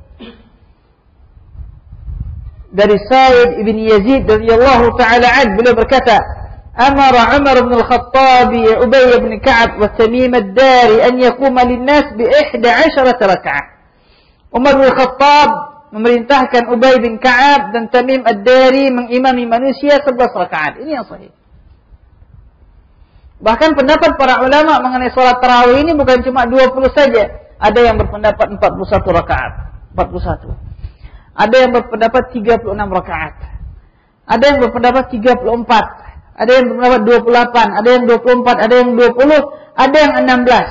Dari Sa'id ibn Yazid radhiyallahu taala an, beliau berkata, "Amara Umar bin Al-Khattab Ubay bin Ka'ab wa Tamim ad-Dari an yaquma lin-nas bi ihda asyarata rak'ah." Umar bin Khattab memerintahkan Ubay bin Ka'ab dan Tamim ad-Dari mengimami manusia sebelas rakaat. Ini yang sahih. Bahkan pendapat para ulama mengenai salat tarawih ini bukan cuma dua puluh saja. Ada yang berpendapat empat puluh satu rakaat. empat puluh satu. Ada yang berpendapat tiga puluh enam rakaat. Ada yang berpendapat tiga puluh empat. Ada yang berpendapat dua puluh delapan. Ada yang dua puluh empat. Ada yang dua puluh. Ada yang enam belas.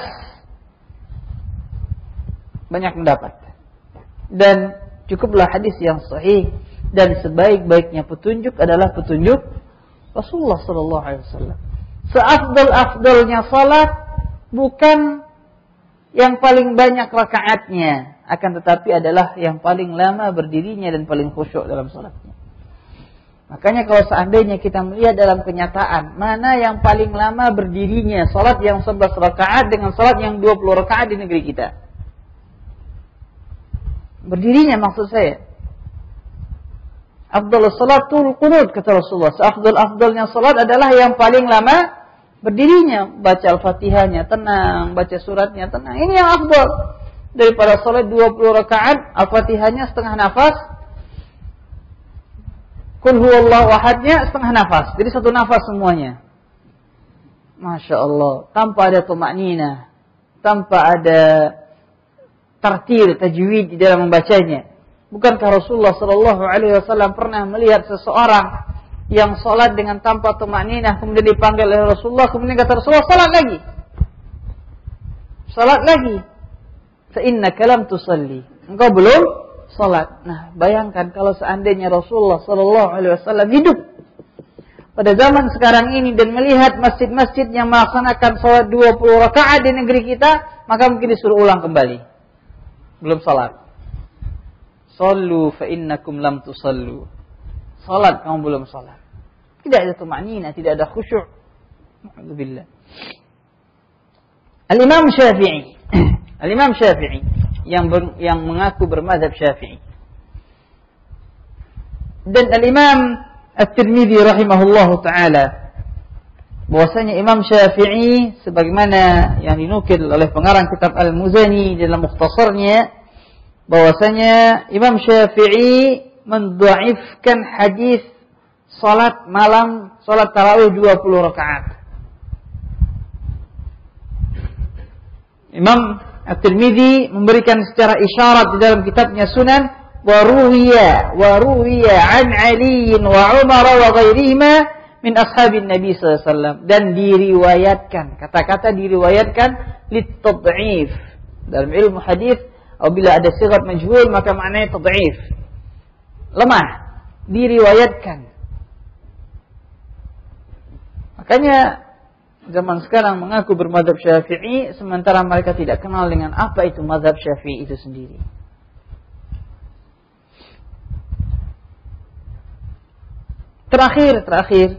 Banyak pendapat. Dan cukuplah hadis yang sahih, dan sebaik-baiknya petunjuk adalah petunjuk Rasulullah sallallahu alaihi wasallam. Seafdal-afdalnya salat bukan yang paling banyak rakaatnya, akan tetapi adalah yang paling lama berdirinya dan paling khusyuk dalam salatnya. Makanya kalau seandainya kita melihat dalam kenyataan mana yang paling lama berdirinya, salat yang sebelas rakaat dengan salat yang dua puluh rakaat di negeri kita. Berdirinya maksud saya. Afdhalus salatul qunut kata Rasulullah. Seafdal-afdalnya salat adalah yang paling lama berdirinya. Baca Al-Fatihahnya tenang, baca suratnya tenang. Ini yang afdal. Daripada salat dua puluh rakaat, Al-Fatihahnya setengah nafas. Qul huwallahu ahadnya setengah nafas. Jadi satu nafas semuanya. Masya Allah. Tanpa ada tumakninah. Tanpa ada tartil, tajwid di dalam membacanya. Bukankah Rasulullah Shallallahu Alaihi Wasallam pernah melihat seseorang yang sholat dengan tanpa tumakninah, kemudian dipanggil oleh Rasulullah, kemudian kata Rasulullah, sholat lagi, sholat lagi. Fa innaka lam tusalli, engkau belum sholat. Nah, bayangkan kalau seandainya Rasulullah Shallallahu Alaihi Wasallam hidup pada zaman sekarang ini dan melihat masjid-masjid yang melaksanakan sholat dua puluh rakaat di negeri kita, maka mungkin disuruh ulang kembali, belum sholat. Sallu fa innakum lam tusallu. Salat kamu belum salat. Tidak ada tumakninah, tidak ada khusyuk. Alhamdulillah. Al-Imam Syafi'i. Al-Imam Syafi'i yang ber, yang mengaku bermadzhab Syafi'i. Dan Al-Imam At-Tirmidzi rahimahullahu taala, bahwasanya Imam Syafi'i sebagaimana yang dinukil oleh pengarang kitab Al-Muzani dalam mukhtasarnya, bahwasanya Imam Syafi'i mendhaifkan hadis salat malam, salat tarawih dua puluh rakaat. Imam At-Tirmidzi memberikan secara isyarat di dalam kitabnya Sunan, wa ruwiya wa ruwiya an Ali wa Umar wa ghairihima min ashabin Nabi sallallahu alaihi wasallam, dan diriwayatkan, kata-kata diriwayatkan litad'if. Dalam ilmu hadis apabila ada sigat majhul maka maknanya tad'if, lemah, diriwayatkan. Makanya zaman sekarang mengaku bermadzhab Syafi'i sementara mereka tidak kenal dengan apa itu mazhab Syafi'i itu sendiri. Terakhir, terakhir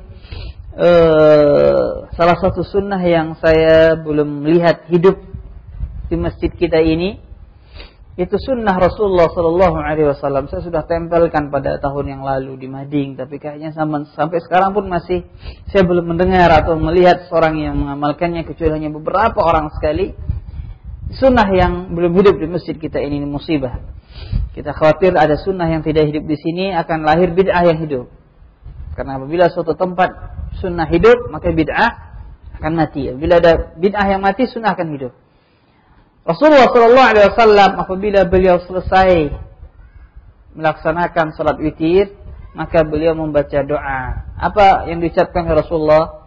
uh, salah satu sunnah yang saya belum melihat hidup di masjid kita ini, itu sunnah Rasulullah Sallallahu Alaihi Wasallam. Saya sudah tempelkan pada tahun yang lalu di Mading, tapi kayaknya sampai, sampai sekarang pun masih saya belum mendengar atau melihat seorang yang mengamalkannya, kecuali hanya beberapa orang sekali. Sunnah yang belum hidup di masjid kita ini, ini musibah. Kita khawatir ada sunnah yang tidak hidup di sini akan lahir bid'ah yang hidup. Karena apabila suatu tempat sunnah hidup, maka bid'ah akan mati. Apabila ada bid'ah yang mati, sunnah akan hidup. Rasulullah Sallallahu Alaihi Wasallam apabila beliau selesai melaksanakan salat witir, maka beliau membaca doa. Apa yang diucapkan oleh Rasulullah?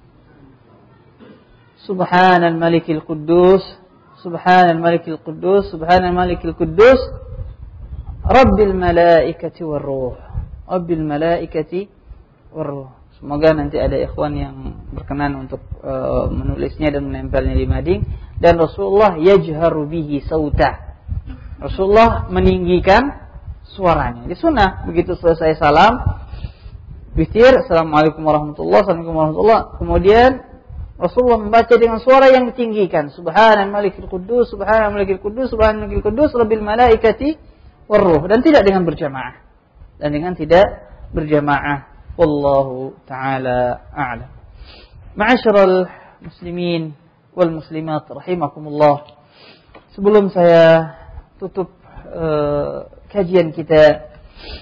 Subhanal Malikil Quddus, Subhanal Malikil Quddus, Subhanal Malikil Quddus, Rabbil Malaikati Warruh, Rabbil Malaikati Warruh. Semoga nanti ada ikhwan yang berkenan untuk uh, menulisnya dan menempelnya di mading. Dan Rasulullah yajharu bihi sauta. Rasulullah meninggikan suaranya. Di sunnah begitu selesai salam witir, Assalamualaikum warahmatullahi Assalamualaikum warahmatullahi, kemudian Rasulullah membaca dengan suara yang ditinggikan, Subhanal Malikil Quddus, Subhanal Malikil Quddus, Subhanal Malikil Quddus, Rabbil Malaikati Warruh, dan tidak dengan berjamaah. Dan dengan tidak berjamaah. Wallahu ta'ala a'lam. Ma'asyiral muslimin wal muslimat rahimakumullah. Sebelum saya tutup uh, kajian kita,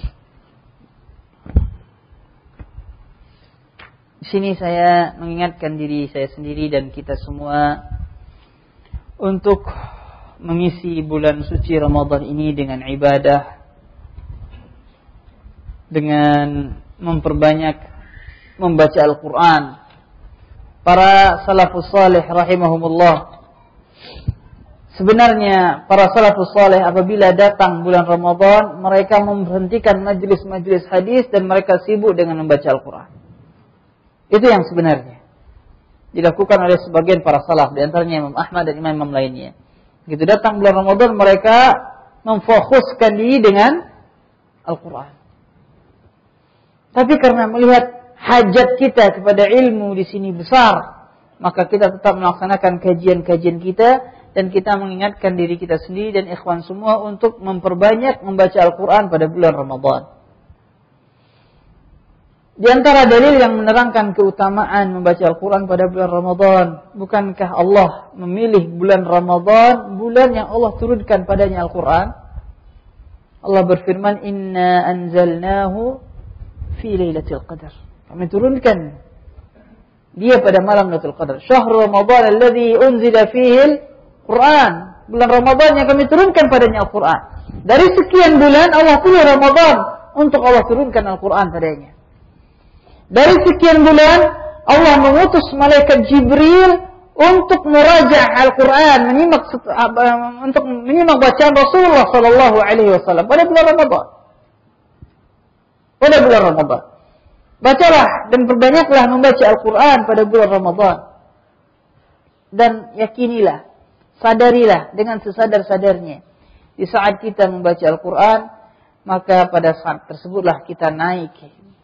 di sini saya mengingatkan diri saya sendiri dan kita semua untuk mengisi bulan suci Ramadan ini dengan ibadah, dengan memperbanyak membaca Al-Quran. Para salafus salih rahimahumullah, sebenarnya para salafus salih apabila datang bulan Ramadan, mereka memberhentikan majlis-majlis hadis dan mereka sibuk dengan membaca Al-Quran. Itu yang sebenarnya dilakukan oleh sebagian para salaf, di antaranya Imam Ahmad dan imam-imam lainnya. Begitu datang bulan Ramadan, mereka memfokuskan diri dengan Al-Quran. Tapi karena melihat hajat kita kepada ilmu di sini besar, maka kita tetap melaksanakan kajian-kajian kita dan kita mengingatkan diri kita sendiri dan ikhwan semua untuk memperbanyak membaca Al-Quran pada bulan Ramadan. Di antara dalil yang menerangkan keutamaan membaca Al-Quran pada bulan Ramadan, bukankah Allah memilih bulan Ramadan, bulan yang Allah turunkan padanya Al-Quran? Allah berfirman, Inna anzalnahu fi Lailatul Qadar. Kami turunkan dia pada malam Lailatul Qadar. Syahrul Ramadan alladzi unzila fihi Quran, bulan Ramadan yang kami turunkan padanya Al-Quran. Dari sekian bulan Allah pilih Ramadan untuk Allah turunkan Al-Quran padanya. Dari sekian bulan Allah mengutus malaikat Jibril untuk meraja' Al-Quran, menyimak untuk menyimak bacaan Rasulullah Sallallahu Alaihi Wasallam pada bulan Ramadan. Pada bulan Ramadan, bacalah dan perbanyaklah membaca Al-Quran pada bulan Ramadan. Dan yakinilah, sadarilah dengan sesadar-sadarnya, di saat kita membaca Al-Quran, maka pada saat tersebutlah kita naik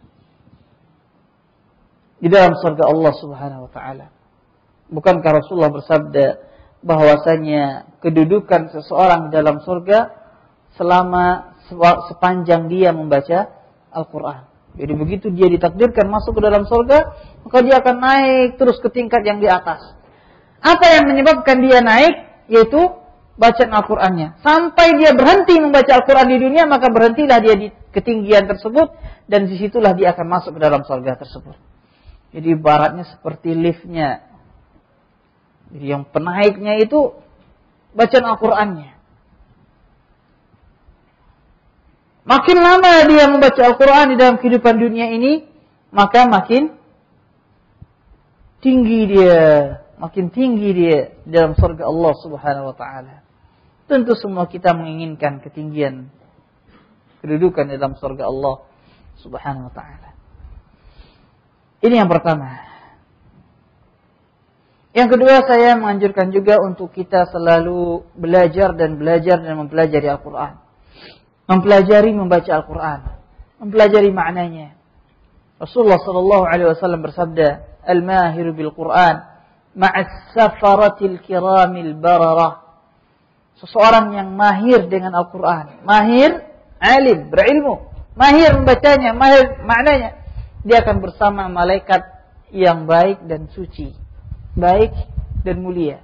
di dalam surga Allah Subhanahu wa taala. Bukankah Rasulullah bersabda bahwasanya kedudukan seseorang di dalam surga selama sepanjang dia membaca Al-Quran. Jadi begitu dia ditakdirkan masuk ke dalam surga, maka dia akan naik terus ke tingkat yang di atas. Apa yang menyebabkan dia naik? Yaitu bacaan Al-Qurannya. Sampai dia berhenti membaca Al-Quran di dunia, maka berhentilah dia di ketinggian tersebut, dan disitulah dia akan masuk ke dalam surga tersebut. Jadi ibaratnya seperti liftnya. Jadi yang penaiknya itu bacaan Al-Qurannya. Makin lama dia membaca Al-Quran di dalam kehidupan dunia ini, maka makin tinggi dia. Makin tinggi dia dalam surga Allah Subhanahu wa taala. Tentu semua kita menginginkan ketinggian kedudukan dalam surga Allah Subhanahu wa taala. Ini yang pertama. Yang kedua, saya menganjurkan juga untuk kita selalu belajar dan belajar dan mempelajari Al-Quran. Mempelajari membaca Al-Quran, mempelajari maknanya. Rasulullah sallallahu alaihi wasallam bersabda, "Al-mahiru bil Quran ma'as safaratil kiramil bararah." Seseorang yang mahir dengan Al-Quran, mahir, alim, berilmu, mahir membacanya, mahir maknanya, dia akan bersama malaikat yang baik dan suci, baik dan mulia.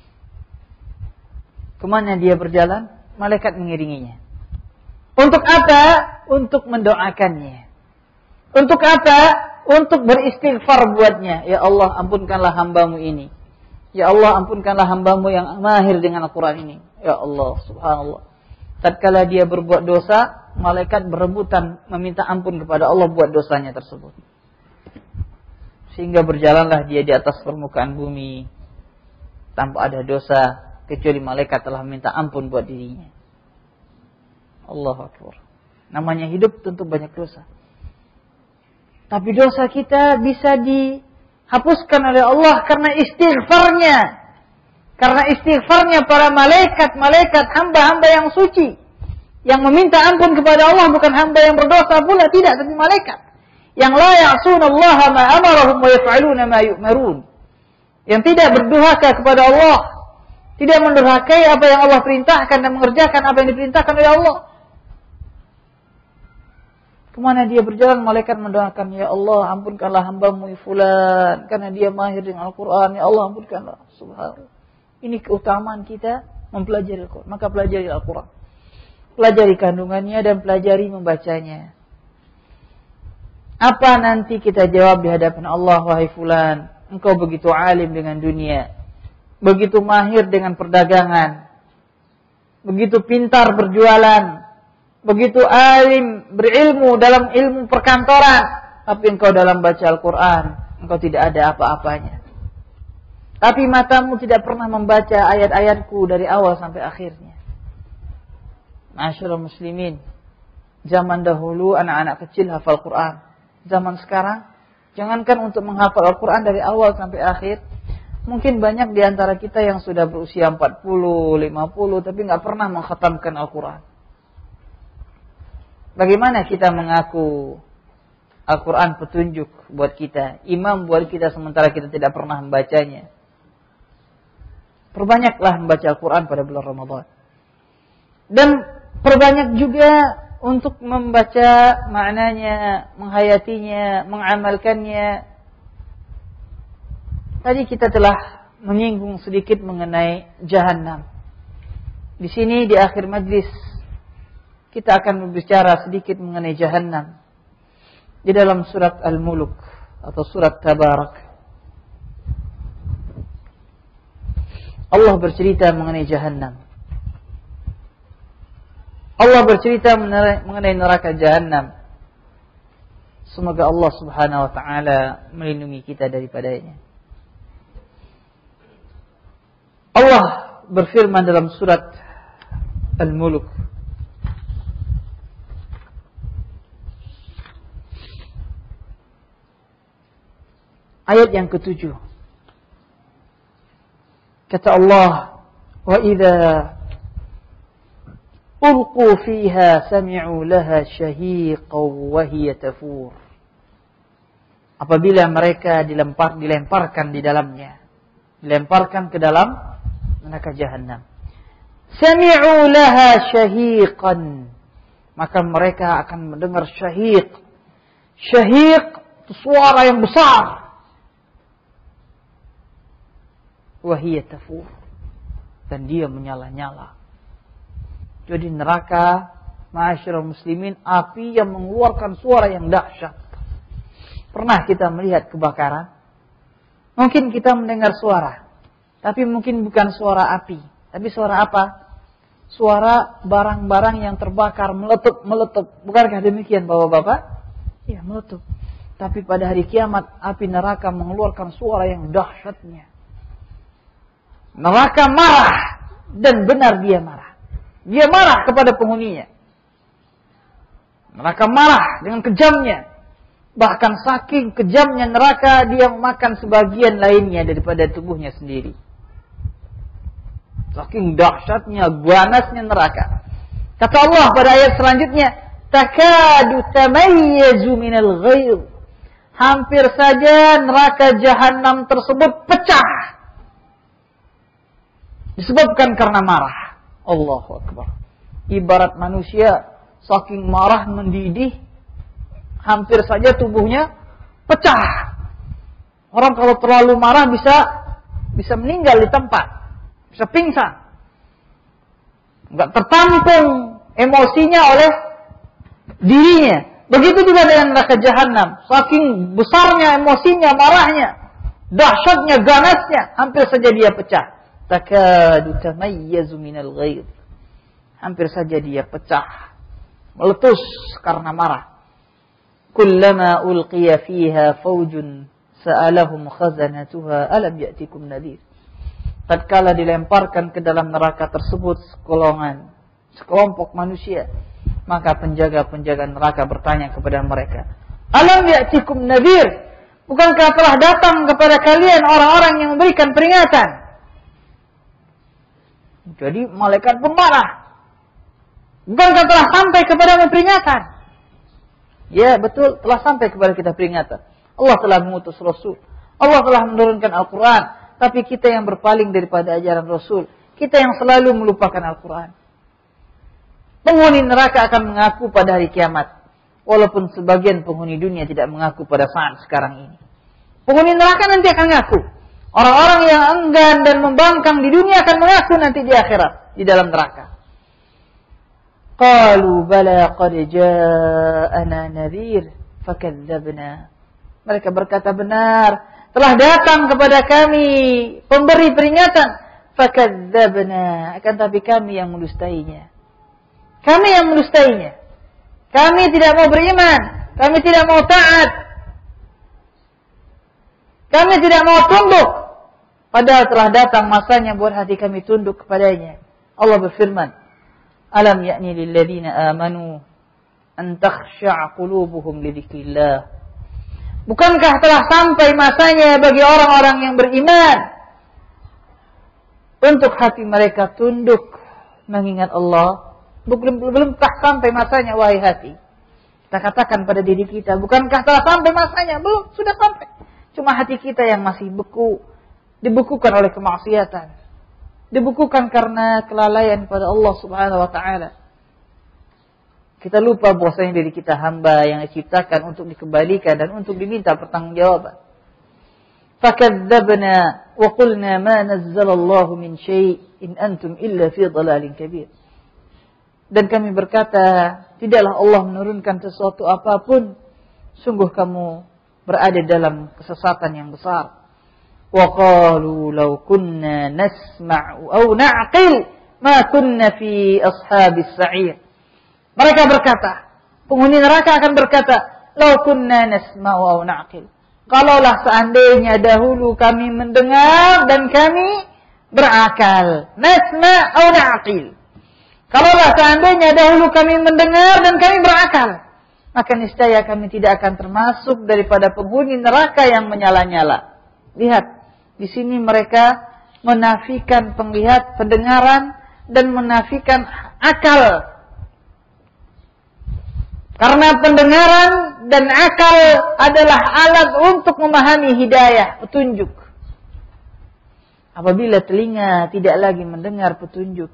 Kemana dia berjalan? Malaikat mengiringinya. Untuk apa? Untuk mendoakannya. Untuk apa? Untuk beristighfar buatnya. Ya Allah, ampunkanlah hambamu ini. Ya Allah, ampunkanlah hambamu yang mahir dengan Al-Quran ini. Ya Allah, subhanallah. Tatkala dia berbuat dosa, malaikat berebutan meminta ampun kepada Allah buat dosanya tersebut. Sehingga berjalanlah dia di atas permukaan bumi tanpa ada dosa, kecuali malaikat telah meminta ampun buat dirinya. Allahu Akbar. Namanya hidup tentu banyak dosa. Tapi dosa kita bisa dihapuskan oleh Allah karena istighfarnya. Karena istighfarnya para malaikat-malaikat, hamba-hamba yang suci. Yang meminta ampun kepada Allah, bukan hamba yang berdosa pula, tidak, tapi malaikat. Yang la ya'sunallaha ma amarahum wa yaf'aluna ma yu'marun. Yang tidak berdurhaka kepada Allah. Tidak mendurhakai apa yang Allah perintahkan dan mengerjakan apa yang diperintahkan oleh Allah. Kemana dia berjalan, malaikat mendoakan, ya Allah, ampunkanlah hambamu fulan, karena dia mahir dengan Al-Quran. Ya Allah, ampunkanlah. Subhanallah. Ini keutamaan kita mempelajari Al-Quran. Maka pelajari Al-Quran. Pelajari kandungannya dan pelajari membacanya. Apa nanti kita jawab di hadapan Allah, wahai fulan, engkau begitu alim dengan dunia, begitu mahir dengan perdagangan, begitu pintar berjualan, begitu alim, berilmu dalam ilmu perkantoran, tapi engkau dalam baca Al-Quran, engkau tidak ada apa-apanya. Tapi matamu tidak pernah membaca ayat-ayatku dari awal sampai akhirnya. Ma'asyiral muslimin, zaman dahulu anak-anak kecil hafal Quran. Zaman sekarang, jangankan untuk menghafal Al-Quran dari awal sampai akhir, mungkin banyak di antara kita yang sudah berusia empat puluh, lima puluh, tapi nggak pernah mengkhatamkan Al-Quran. Bagaimana kita mengaku Al-Quran petunjuk buat kita, imam buat kita, sementara kita tidak pernah membacanya? Perbanyaklah membaca Al-Quran pada bulan Ramadan. Dan perbanyak juga untuk membaca maknanya, menghayatinya, mengamalkannya. Tadi kita telah menyinggung sedikit mengenai Jahannam. Di sini di akhir majlis kita akan berbicara sedikit mengenai Jahannam. Di dalam surat Al-Muluk atau surat Tabarak, Allah bercerita mengenai Jahannam. Allah bercerita mengenai neraka Jahannam. Semoga Allah Subhanahu wa taala melindungi kita daripadanya. Allah berfirman dalam surat Al-Muluk, ayat yang ketujuh. Kata Allah, wa idza ulqu fiha sami'u laha shahiqan wa hiya tafur. Apabila mereka dilempar dilemparkan di dalamnya, dilemparkan ke dalam neraka Jahannam. Sami'u laha shahiqan, maka mereka akan mendengar syahiq. Syahiq itu suara yang besar. Wahiyya tafur, dan dia menyala-nyala. Jadi neraka, ma'asyiral muslimin, api yang mengeluarkan suara yang dahsyat. Pernah kita melihat kebakaran? Mungkin kita mendengar suara, tapi mungkin bukan suara api, tapi suara apa? Suara barang-barang yang terbakar, meletup-meletup. Bukankah demikian Bapak-bapak? Ya, meletup. Tapi pada hari kiamat, api neraka mengeluarkan suara yang dahsyatnya. Neraka marah, dan benar dia marah. Dia marah kepada penghuninya. Neraka marah dengan kejamnya. Bahkan saking kejamnya neraka, dia memakan sebagian lainnya daripada tubuhnya sendiri. Saking dahsyatnya, ganasnya neraka. Kata Allah pada ayat selanjutnya, takadu tamayyazu minal ghayr. Hampir saja neraka Jahannam tersebut pecah. Disebabkan karena marah. Allahu Akbar. Ibarat manusia saking marah mendidih, hampir saja tubuhnya pecah. Orang kalau terlalu marah bisa bisa meninggal di tempat, bisa pingsan. Enggak tertampung emosinya oleh dirinya. Begitu juga dengan neraka Jahannam. Saking besarnya emosinya, marahnya, dahsyatnya, ganasnya, hampir saja dia pecah. Takadu tamayyazu minal ghayr. Hampir saja dia pecah, meletus karena marah. Kullama ulqiya fiha fawjun sa'alahum khazanatuha alam ya'tikum nadhir. Tatkala dilemparkan ke dalam neraka tersebut sekolongan, sekelompok manusia, maka penjaga-penjaga neraka bertanya kepada mereka, alam ya'tikum nadhir? Bukankah telah datang kepada kalian orang-orang yang memberikan peringatan? Jadi malaikat pun marah. Bukankah telah sampai kepada peringatan? Ya betul, telah sampai kepada kita peringatan. Allah telah mengutus Rasul. Allah telah menurunkan Al-Quran. Tapi kita yang berpaling daripada ajaran Rasul. Kita yang selalu melupakan Al-Quran. Penghuni neraka akan mengaku pada hari kiamat. Walaupun sebagian penghuni dunia tidak mengaku pada saat sekarang ini. Penghuni neraka nanti akan mengaku. Orang-orang yang enggan dan membangkang di dunia akan mengaku nanti di akhirat, di dalam neraka. Qalu bala qad ja'ana nadhir fakadzabna. Mereka berkata, benar, telah datang kepada kami pemberi peringatan, fakadzabna, akan tapi kami yang mendustainya. Kami yang mendustainya. Kami tidak mau beriman, kami tidak mau taat. Kami tidak mau tunduk. Padahal telah datang masanya buat hati kami tunduk kepadanya. Allah berfirman, alam ya'ni lilladzina amanu an takhsha'a qulubuhum li dzikrillah. Bukankah telah sampai masanya bagi orang-orang yang beriman untuk hati mereka tunduk mengingat Allah? Belum belumkah sampai masanya wahai hati? Kita katakan pada diri kita, bukankah telah sampai masanya? Belum, sudah sampai. Cuma hati kita yang masih beku, dibekukan oleh kemaksiatan. Dibekukan karena kelalaian pada Allah Subhanahu wa taala. Kita lupa bahwasanya diri kita hamba yang diciptakan untuk dikembalikan dan untuk diminta pertanggungjawaban. Fakadzdzabna wa qulna ma nazzala Allahu min syai' in antum illa fi dhalalin kabir. Dan kami berkata, tidaklah Allah menurunkan sesuatu apapun, sungguh kamu berada dalam kesesatan yang besar. وَقَالُوا لَوْ كُنَّا نَسْمَعُ أَوْ نَعْقِلُ مَا كُنَّا فِي أَصْحَابِ السَّعِيرِ. Mereka berkata, penghuni neraka akan berkata, لَوْ كُنَّا نَسْمَعُ أَوْ نَعْقِلُ. Kalaulah seandainya dahulu kami mendengar dan kami berakal. نَسْمَعُ أَوْ نَعْقِلُ. Kalaulah seandainya dahulu kami mendengar dan kami berakal, maka niscaya kami tidak akan termasuk daripada penghuni neraka yang menyala-nyala. Lihat. Di sini mereka menafikan penglihat, pendengaran, dan menafikan akal. Karena pendengaran dan akal adalah alat untuk memahami hidayah, petunjuk. Apabila telinga tidak lagi mendengar petunjuk,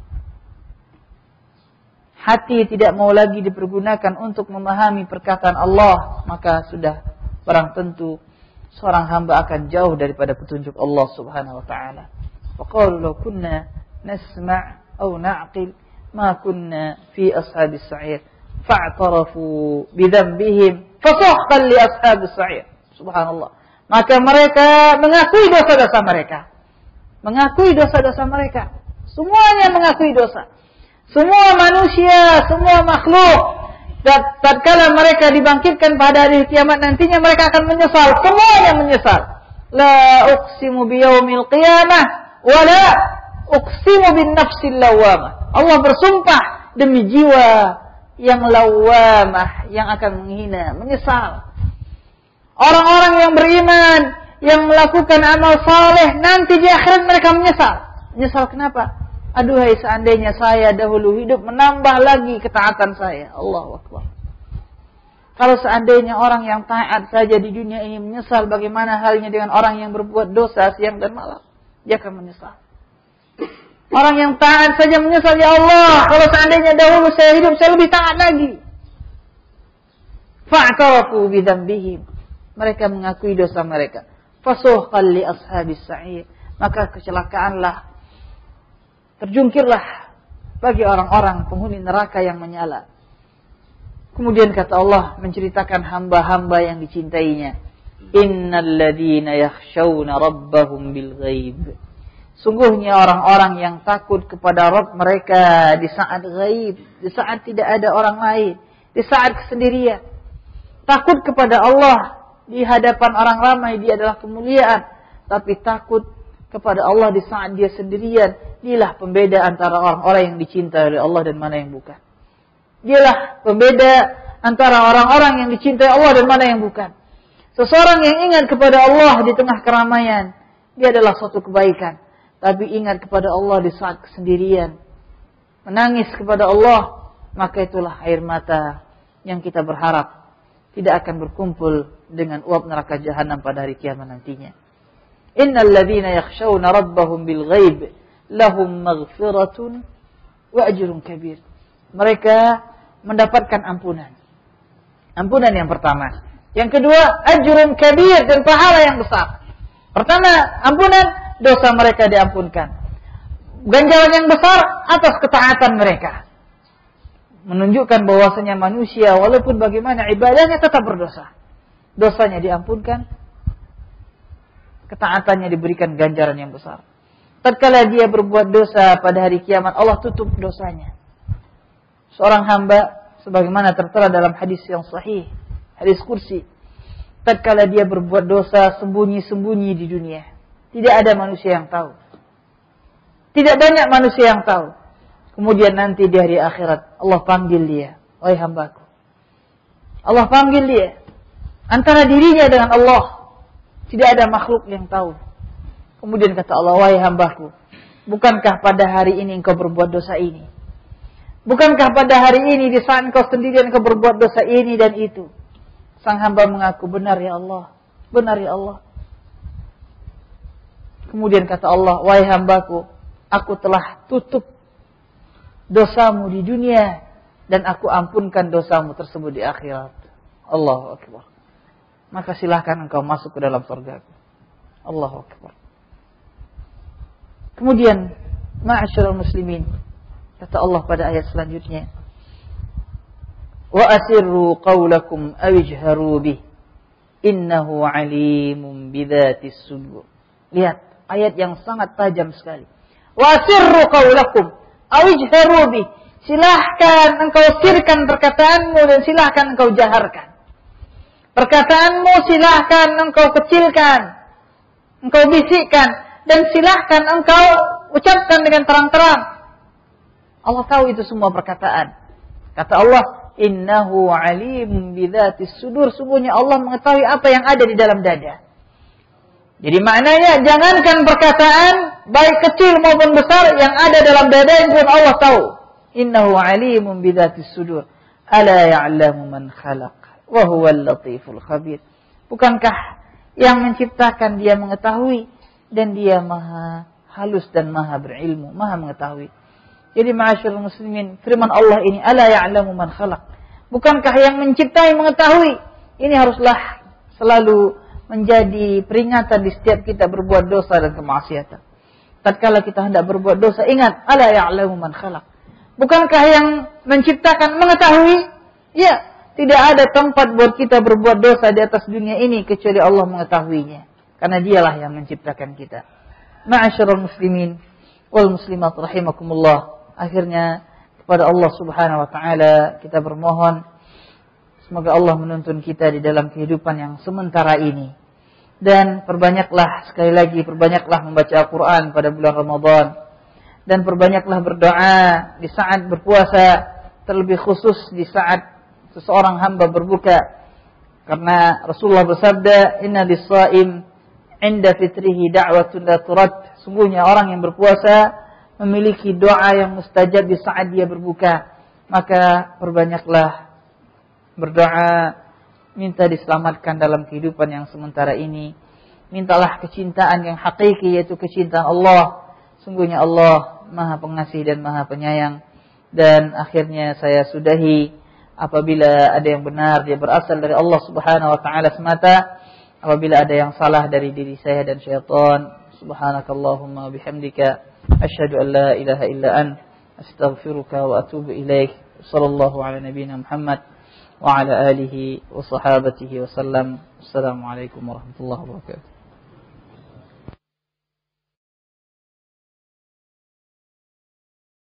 hati tidak mau lagi dipergunakan untuk memahami perkataan Allah, maka sudah barang tentu seorang hamba akan jauh daripada petunjuk Allah Subhanahu wa taala. Faqalu law kunna nasma' aw na'qil ma kunna fi ashabis sa'ir fa'tarafu bi dhanbihim fasuhqan li ashabis sa'ir. Subhanallah. Maka mereka mengakui dosa-dosa mereka. Mengakui dosa-dosa mereka. Semuanya mengakui dosa. Semua manusia, semua makhluk, tatkala mereka dibangkitkan pada hari kiamat nantinya, mereka akan menyesal. Semuanya menyesal. La uqsimu biyaumil qiyamah wa la uqsimu bin nafsil lawamah. Allah bersumpah demi jiwa yang lawamah, yang akan menghina, menyesal. Orang-orang yang beriman, yang melakukan amal saleh, nanti di akhirat mereka menyesal. Menyesal kenapa? Aduhai seandainya saya dahulu hidup menambah lagi ketaatan saya. Allahu Akbar. Kalau seandainya orang yang taat saja di dunia ini menyesal, bagaimana halnya dengan orang yang berbuat dosa siang dan malam? Dia akan menyesal. Orang yang taat saja menyesal, ya Allah, kalau seandainya dahulu saya hidup, saya lebih taat lagi. Fa'tarafu bidzambihim. Mereka mengakui dosa mereka. Fasuhqan li ashabis sa'ir. Maka kecelakaanlah, terjungkirlah bagi orang-orang penghuni neraka yang menyala. Kemudian kata Allah menceritakan hamba-hamba yang dicintainya. Innal ladzina yakhshawna rabbahum bil ghaib. Sungguhnya orang-orang yang takut kepada Rabb mereka di saat ghaib, di saat tidak ada orang lain, di saat kesendirian. Takut kepada Allah di hadapan orang ramai, dia adalah kemuliaan, tapi takut kepada Allah di saat dia sendirian, inilah pembeda antara orang-orang yang dicintai oleh Allah dan mana yang bukan. Dialah pembeda antara orang-orang yang dicintai Allah dan mana yang bukan. Seseorang yang ingat kepada Allah di tengah keramaian, dia adalah suatu kebaikan. Tapi ingat kepada Allah di saat kesendirian, menangis kepada Allah, maka itulah air mata yang kita berharap tidak akan berkumpul dengan uap neraka jahanam pada hari kiamat nantinya. Innal ladzina yakhshawna rabbahum bil ghaib lahum maghfiratun wa ajrun kabir. Mereka mendapatkan ampunan. Ampunan yang pertama. Yang kedua, ajrun kabir, dan pahala yang besar. Pertama, ampunan, dosa mereka diampunkan. Ganjaran yang besar atas ketaatan mereka. Menunjukkan bahwasanya manusia walaupun bagaimana ibadahnya tetap berdosa. Dosanya diampunkan, ketaatannya diberikan ganjaran yang besar. Tatkala dia berbuat dosa pada hari kiamat, Allah tutup dosanya. Seorang hamba, sebagaimana tertera dalam hadis yang sahih, hadis kursi, tatkala dia berbuat dosa sembunyi-sembunyi di dunia, tidak ada manusia yang tahu. Tidak banyak manusia yang tahu. Kemudian nanti di hari akhirat Allah panggil dia, wahai hambaku. Allah panggil dia. Antara dirinya dengan Allah tidak ada makhluk yang tahu. Kemudian kata Allah, wahai hambaku, bukankah pada hari ini engkau berbuat dosa ini? Bukankah pada hari ini di saat engkau sendirian engkau berbuat dosa ini dan itu? Sang hamba mengaku, benar ya Allah, benar ya Allah. Kemudian kata Allah, wahai hambaku, aku telah tutup dosamu di dunia dan aku ampunkan dosamu tersebut di akhirat. Allahu Akbar. Maka silahkan engkau masuk ke dalam surgaku. Allahu Akbar. Kemudian, ma'asyiral muslimin, kata Allah pada ayat selanjutnya, wa asirru qawlakum aw ijharu bih innahu alimun bidzatis sudur. Lihat, ayat yang sangat tajam sekali. Wa asirru qawlakum aw ijharu bih. Silahkan engkau sirkan perkataanmu dan silahkan engkau jaharkan. Perkataanmu silahkan engkau kecilkan, engkau bisikkan, dan silahkan engkau ucapkan dengan terang-terang. Allah tahu itu semua perkataan. Kata Allah, innahu alimun bidzatis sudur. Sungguhnya Allah mengetahui apa yang ada di dalam dada. Jadi maknanya, jangankan perkataan, baik kecil maupun besar, yang ada dalam dada yang pun Allah tahu. Innahu alimun bidzatis sudur. Ala ya'lamu man khalaq wa huwal latiful khabir. Bukankah yang menciptakan dia mengetahui dan dia maha halus dan maha berilmu, maha mengetahui. Jadi ma'asyiral muslimin, firman Allah ini, ala ya'lamu man khalaq. Bukankah yang menciptai mengetahui? Ini haruslah selalu menjadi peringatan di setiap kita berbuat dosa dan kemaksiatan. Tatkala kita hendak berbuat dosa, ingat, ala ya'lamu man khalaq. Bukankah yang menciptakan mengetahui? Ya, tidak ada tempat buat kita berbuat dosa di atas dunia ini kecuali Allah mengetahuinya. Karena dialah yang menciptakan kita. Ma'asyiral muslimin wal muslimat rahimakumullah. Akhirnya kepada Allah Subhanahu wa taala kita bermohon semoga Allah menuntun kita di dalam kehidupan yang sementara ini. Dan perbanyaklah, sekali lagi perbanyaklah membaca Al-Qur'an pada bulan Ramadan. Dan perbanyaklah berdoa di saat berpuasa, terlebih khusus di saat seseorang hamba berbuka. Karena Rasulullah bersabda, inna lis-shaim 'inda fitrihi da'watun la turad. Sungguhnya orang yang berpuasa memiliki doa yang mustajab di saat dia berbuka. Maka perbanyaklah berdoa, minta diselamatkan dalam kehidupan yang sementara ini. Mintalah kecintaan yang hakiki, yaitu kecintaan Allah. Sungguhnya Allah Maha Pengasih dan Maha Penyayang. Dan akhirnya saya sudahi, apabila ada yang benar dia berasal dari Allah Subhanahu wa taala semata. Apabila ada yang salah dari diri saya dan syaitan, subhanakallahumma bihamdika asyhadu an la ilaha illa ant astaghfiruka wa atubu ilaik. Sallallahu ala nabiyyina Muhammad wa ala alihi wa sahabatihi wa sallam. Assalamualaikum warahmatullahi wabarakatuh.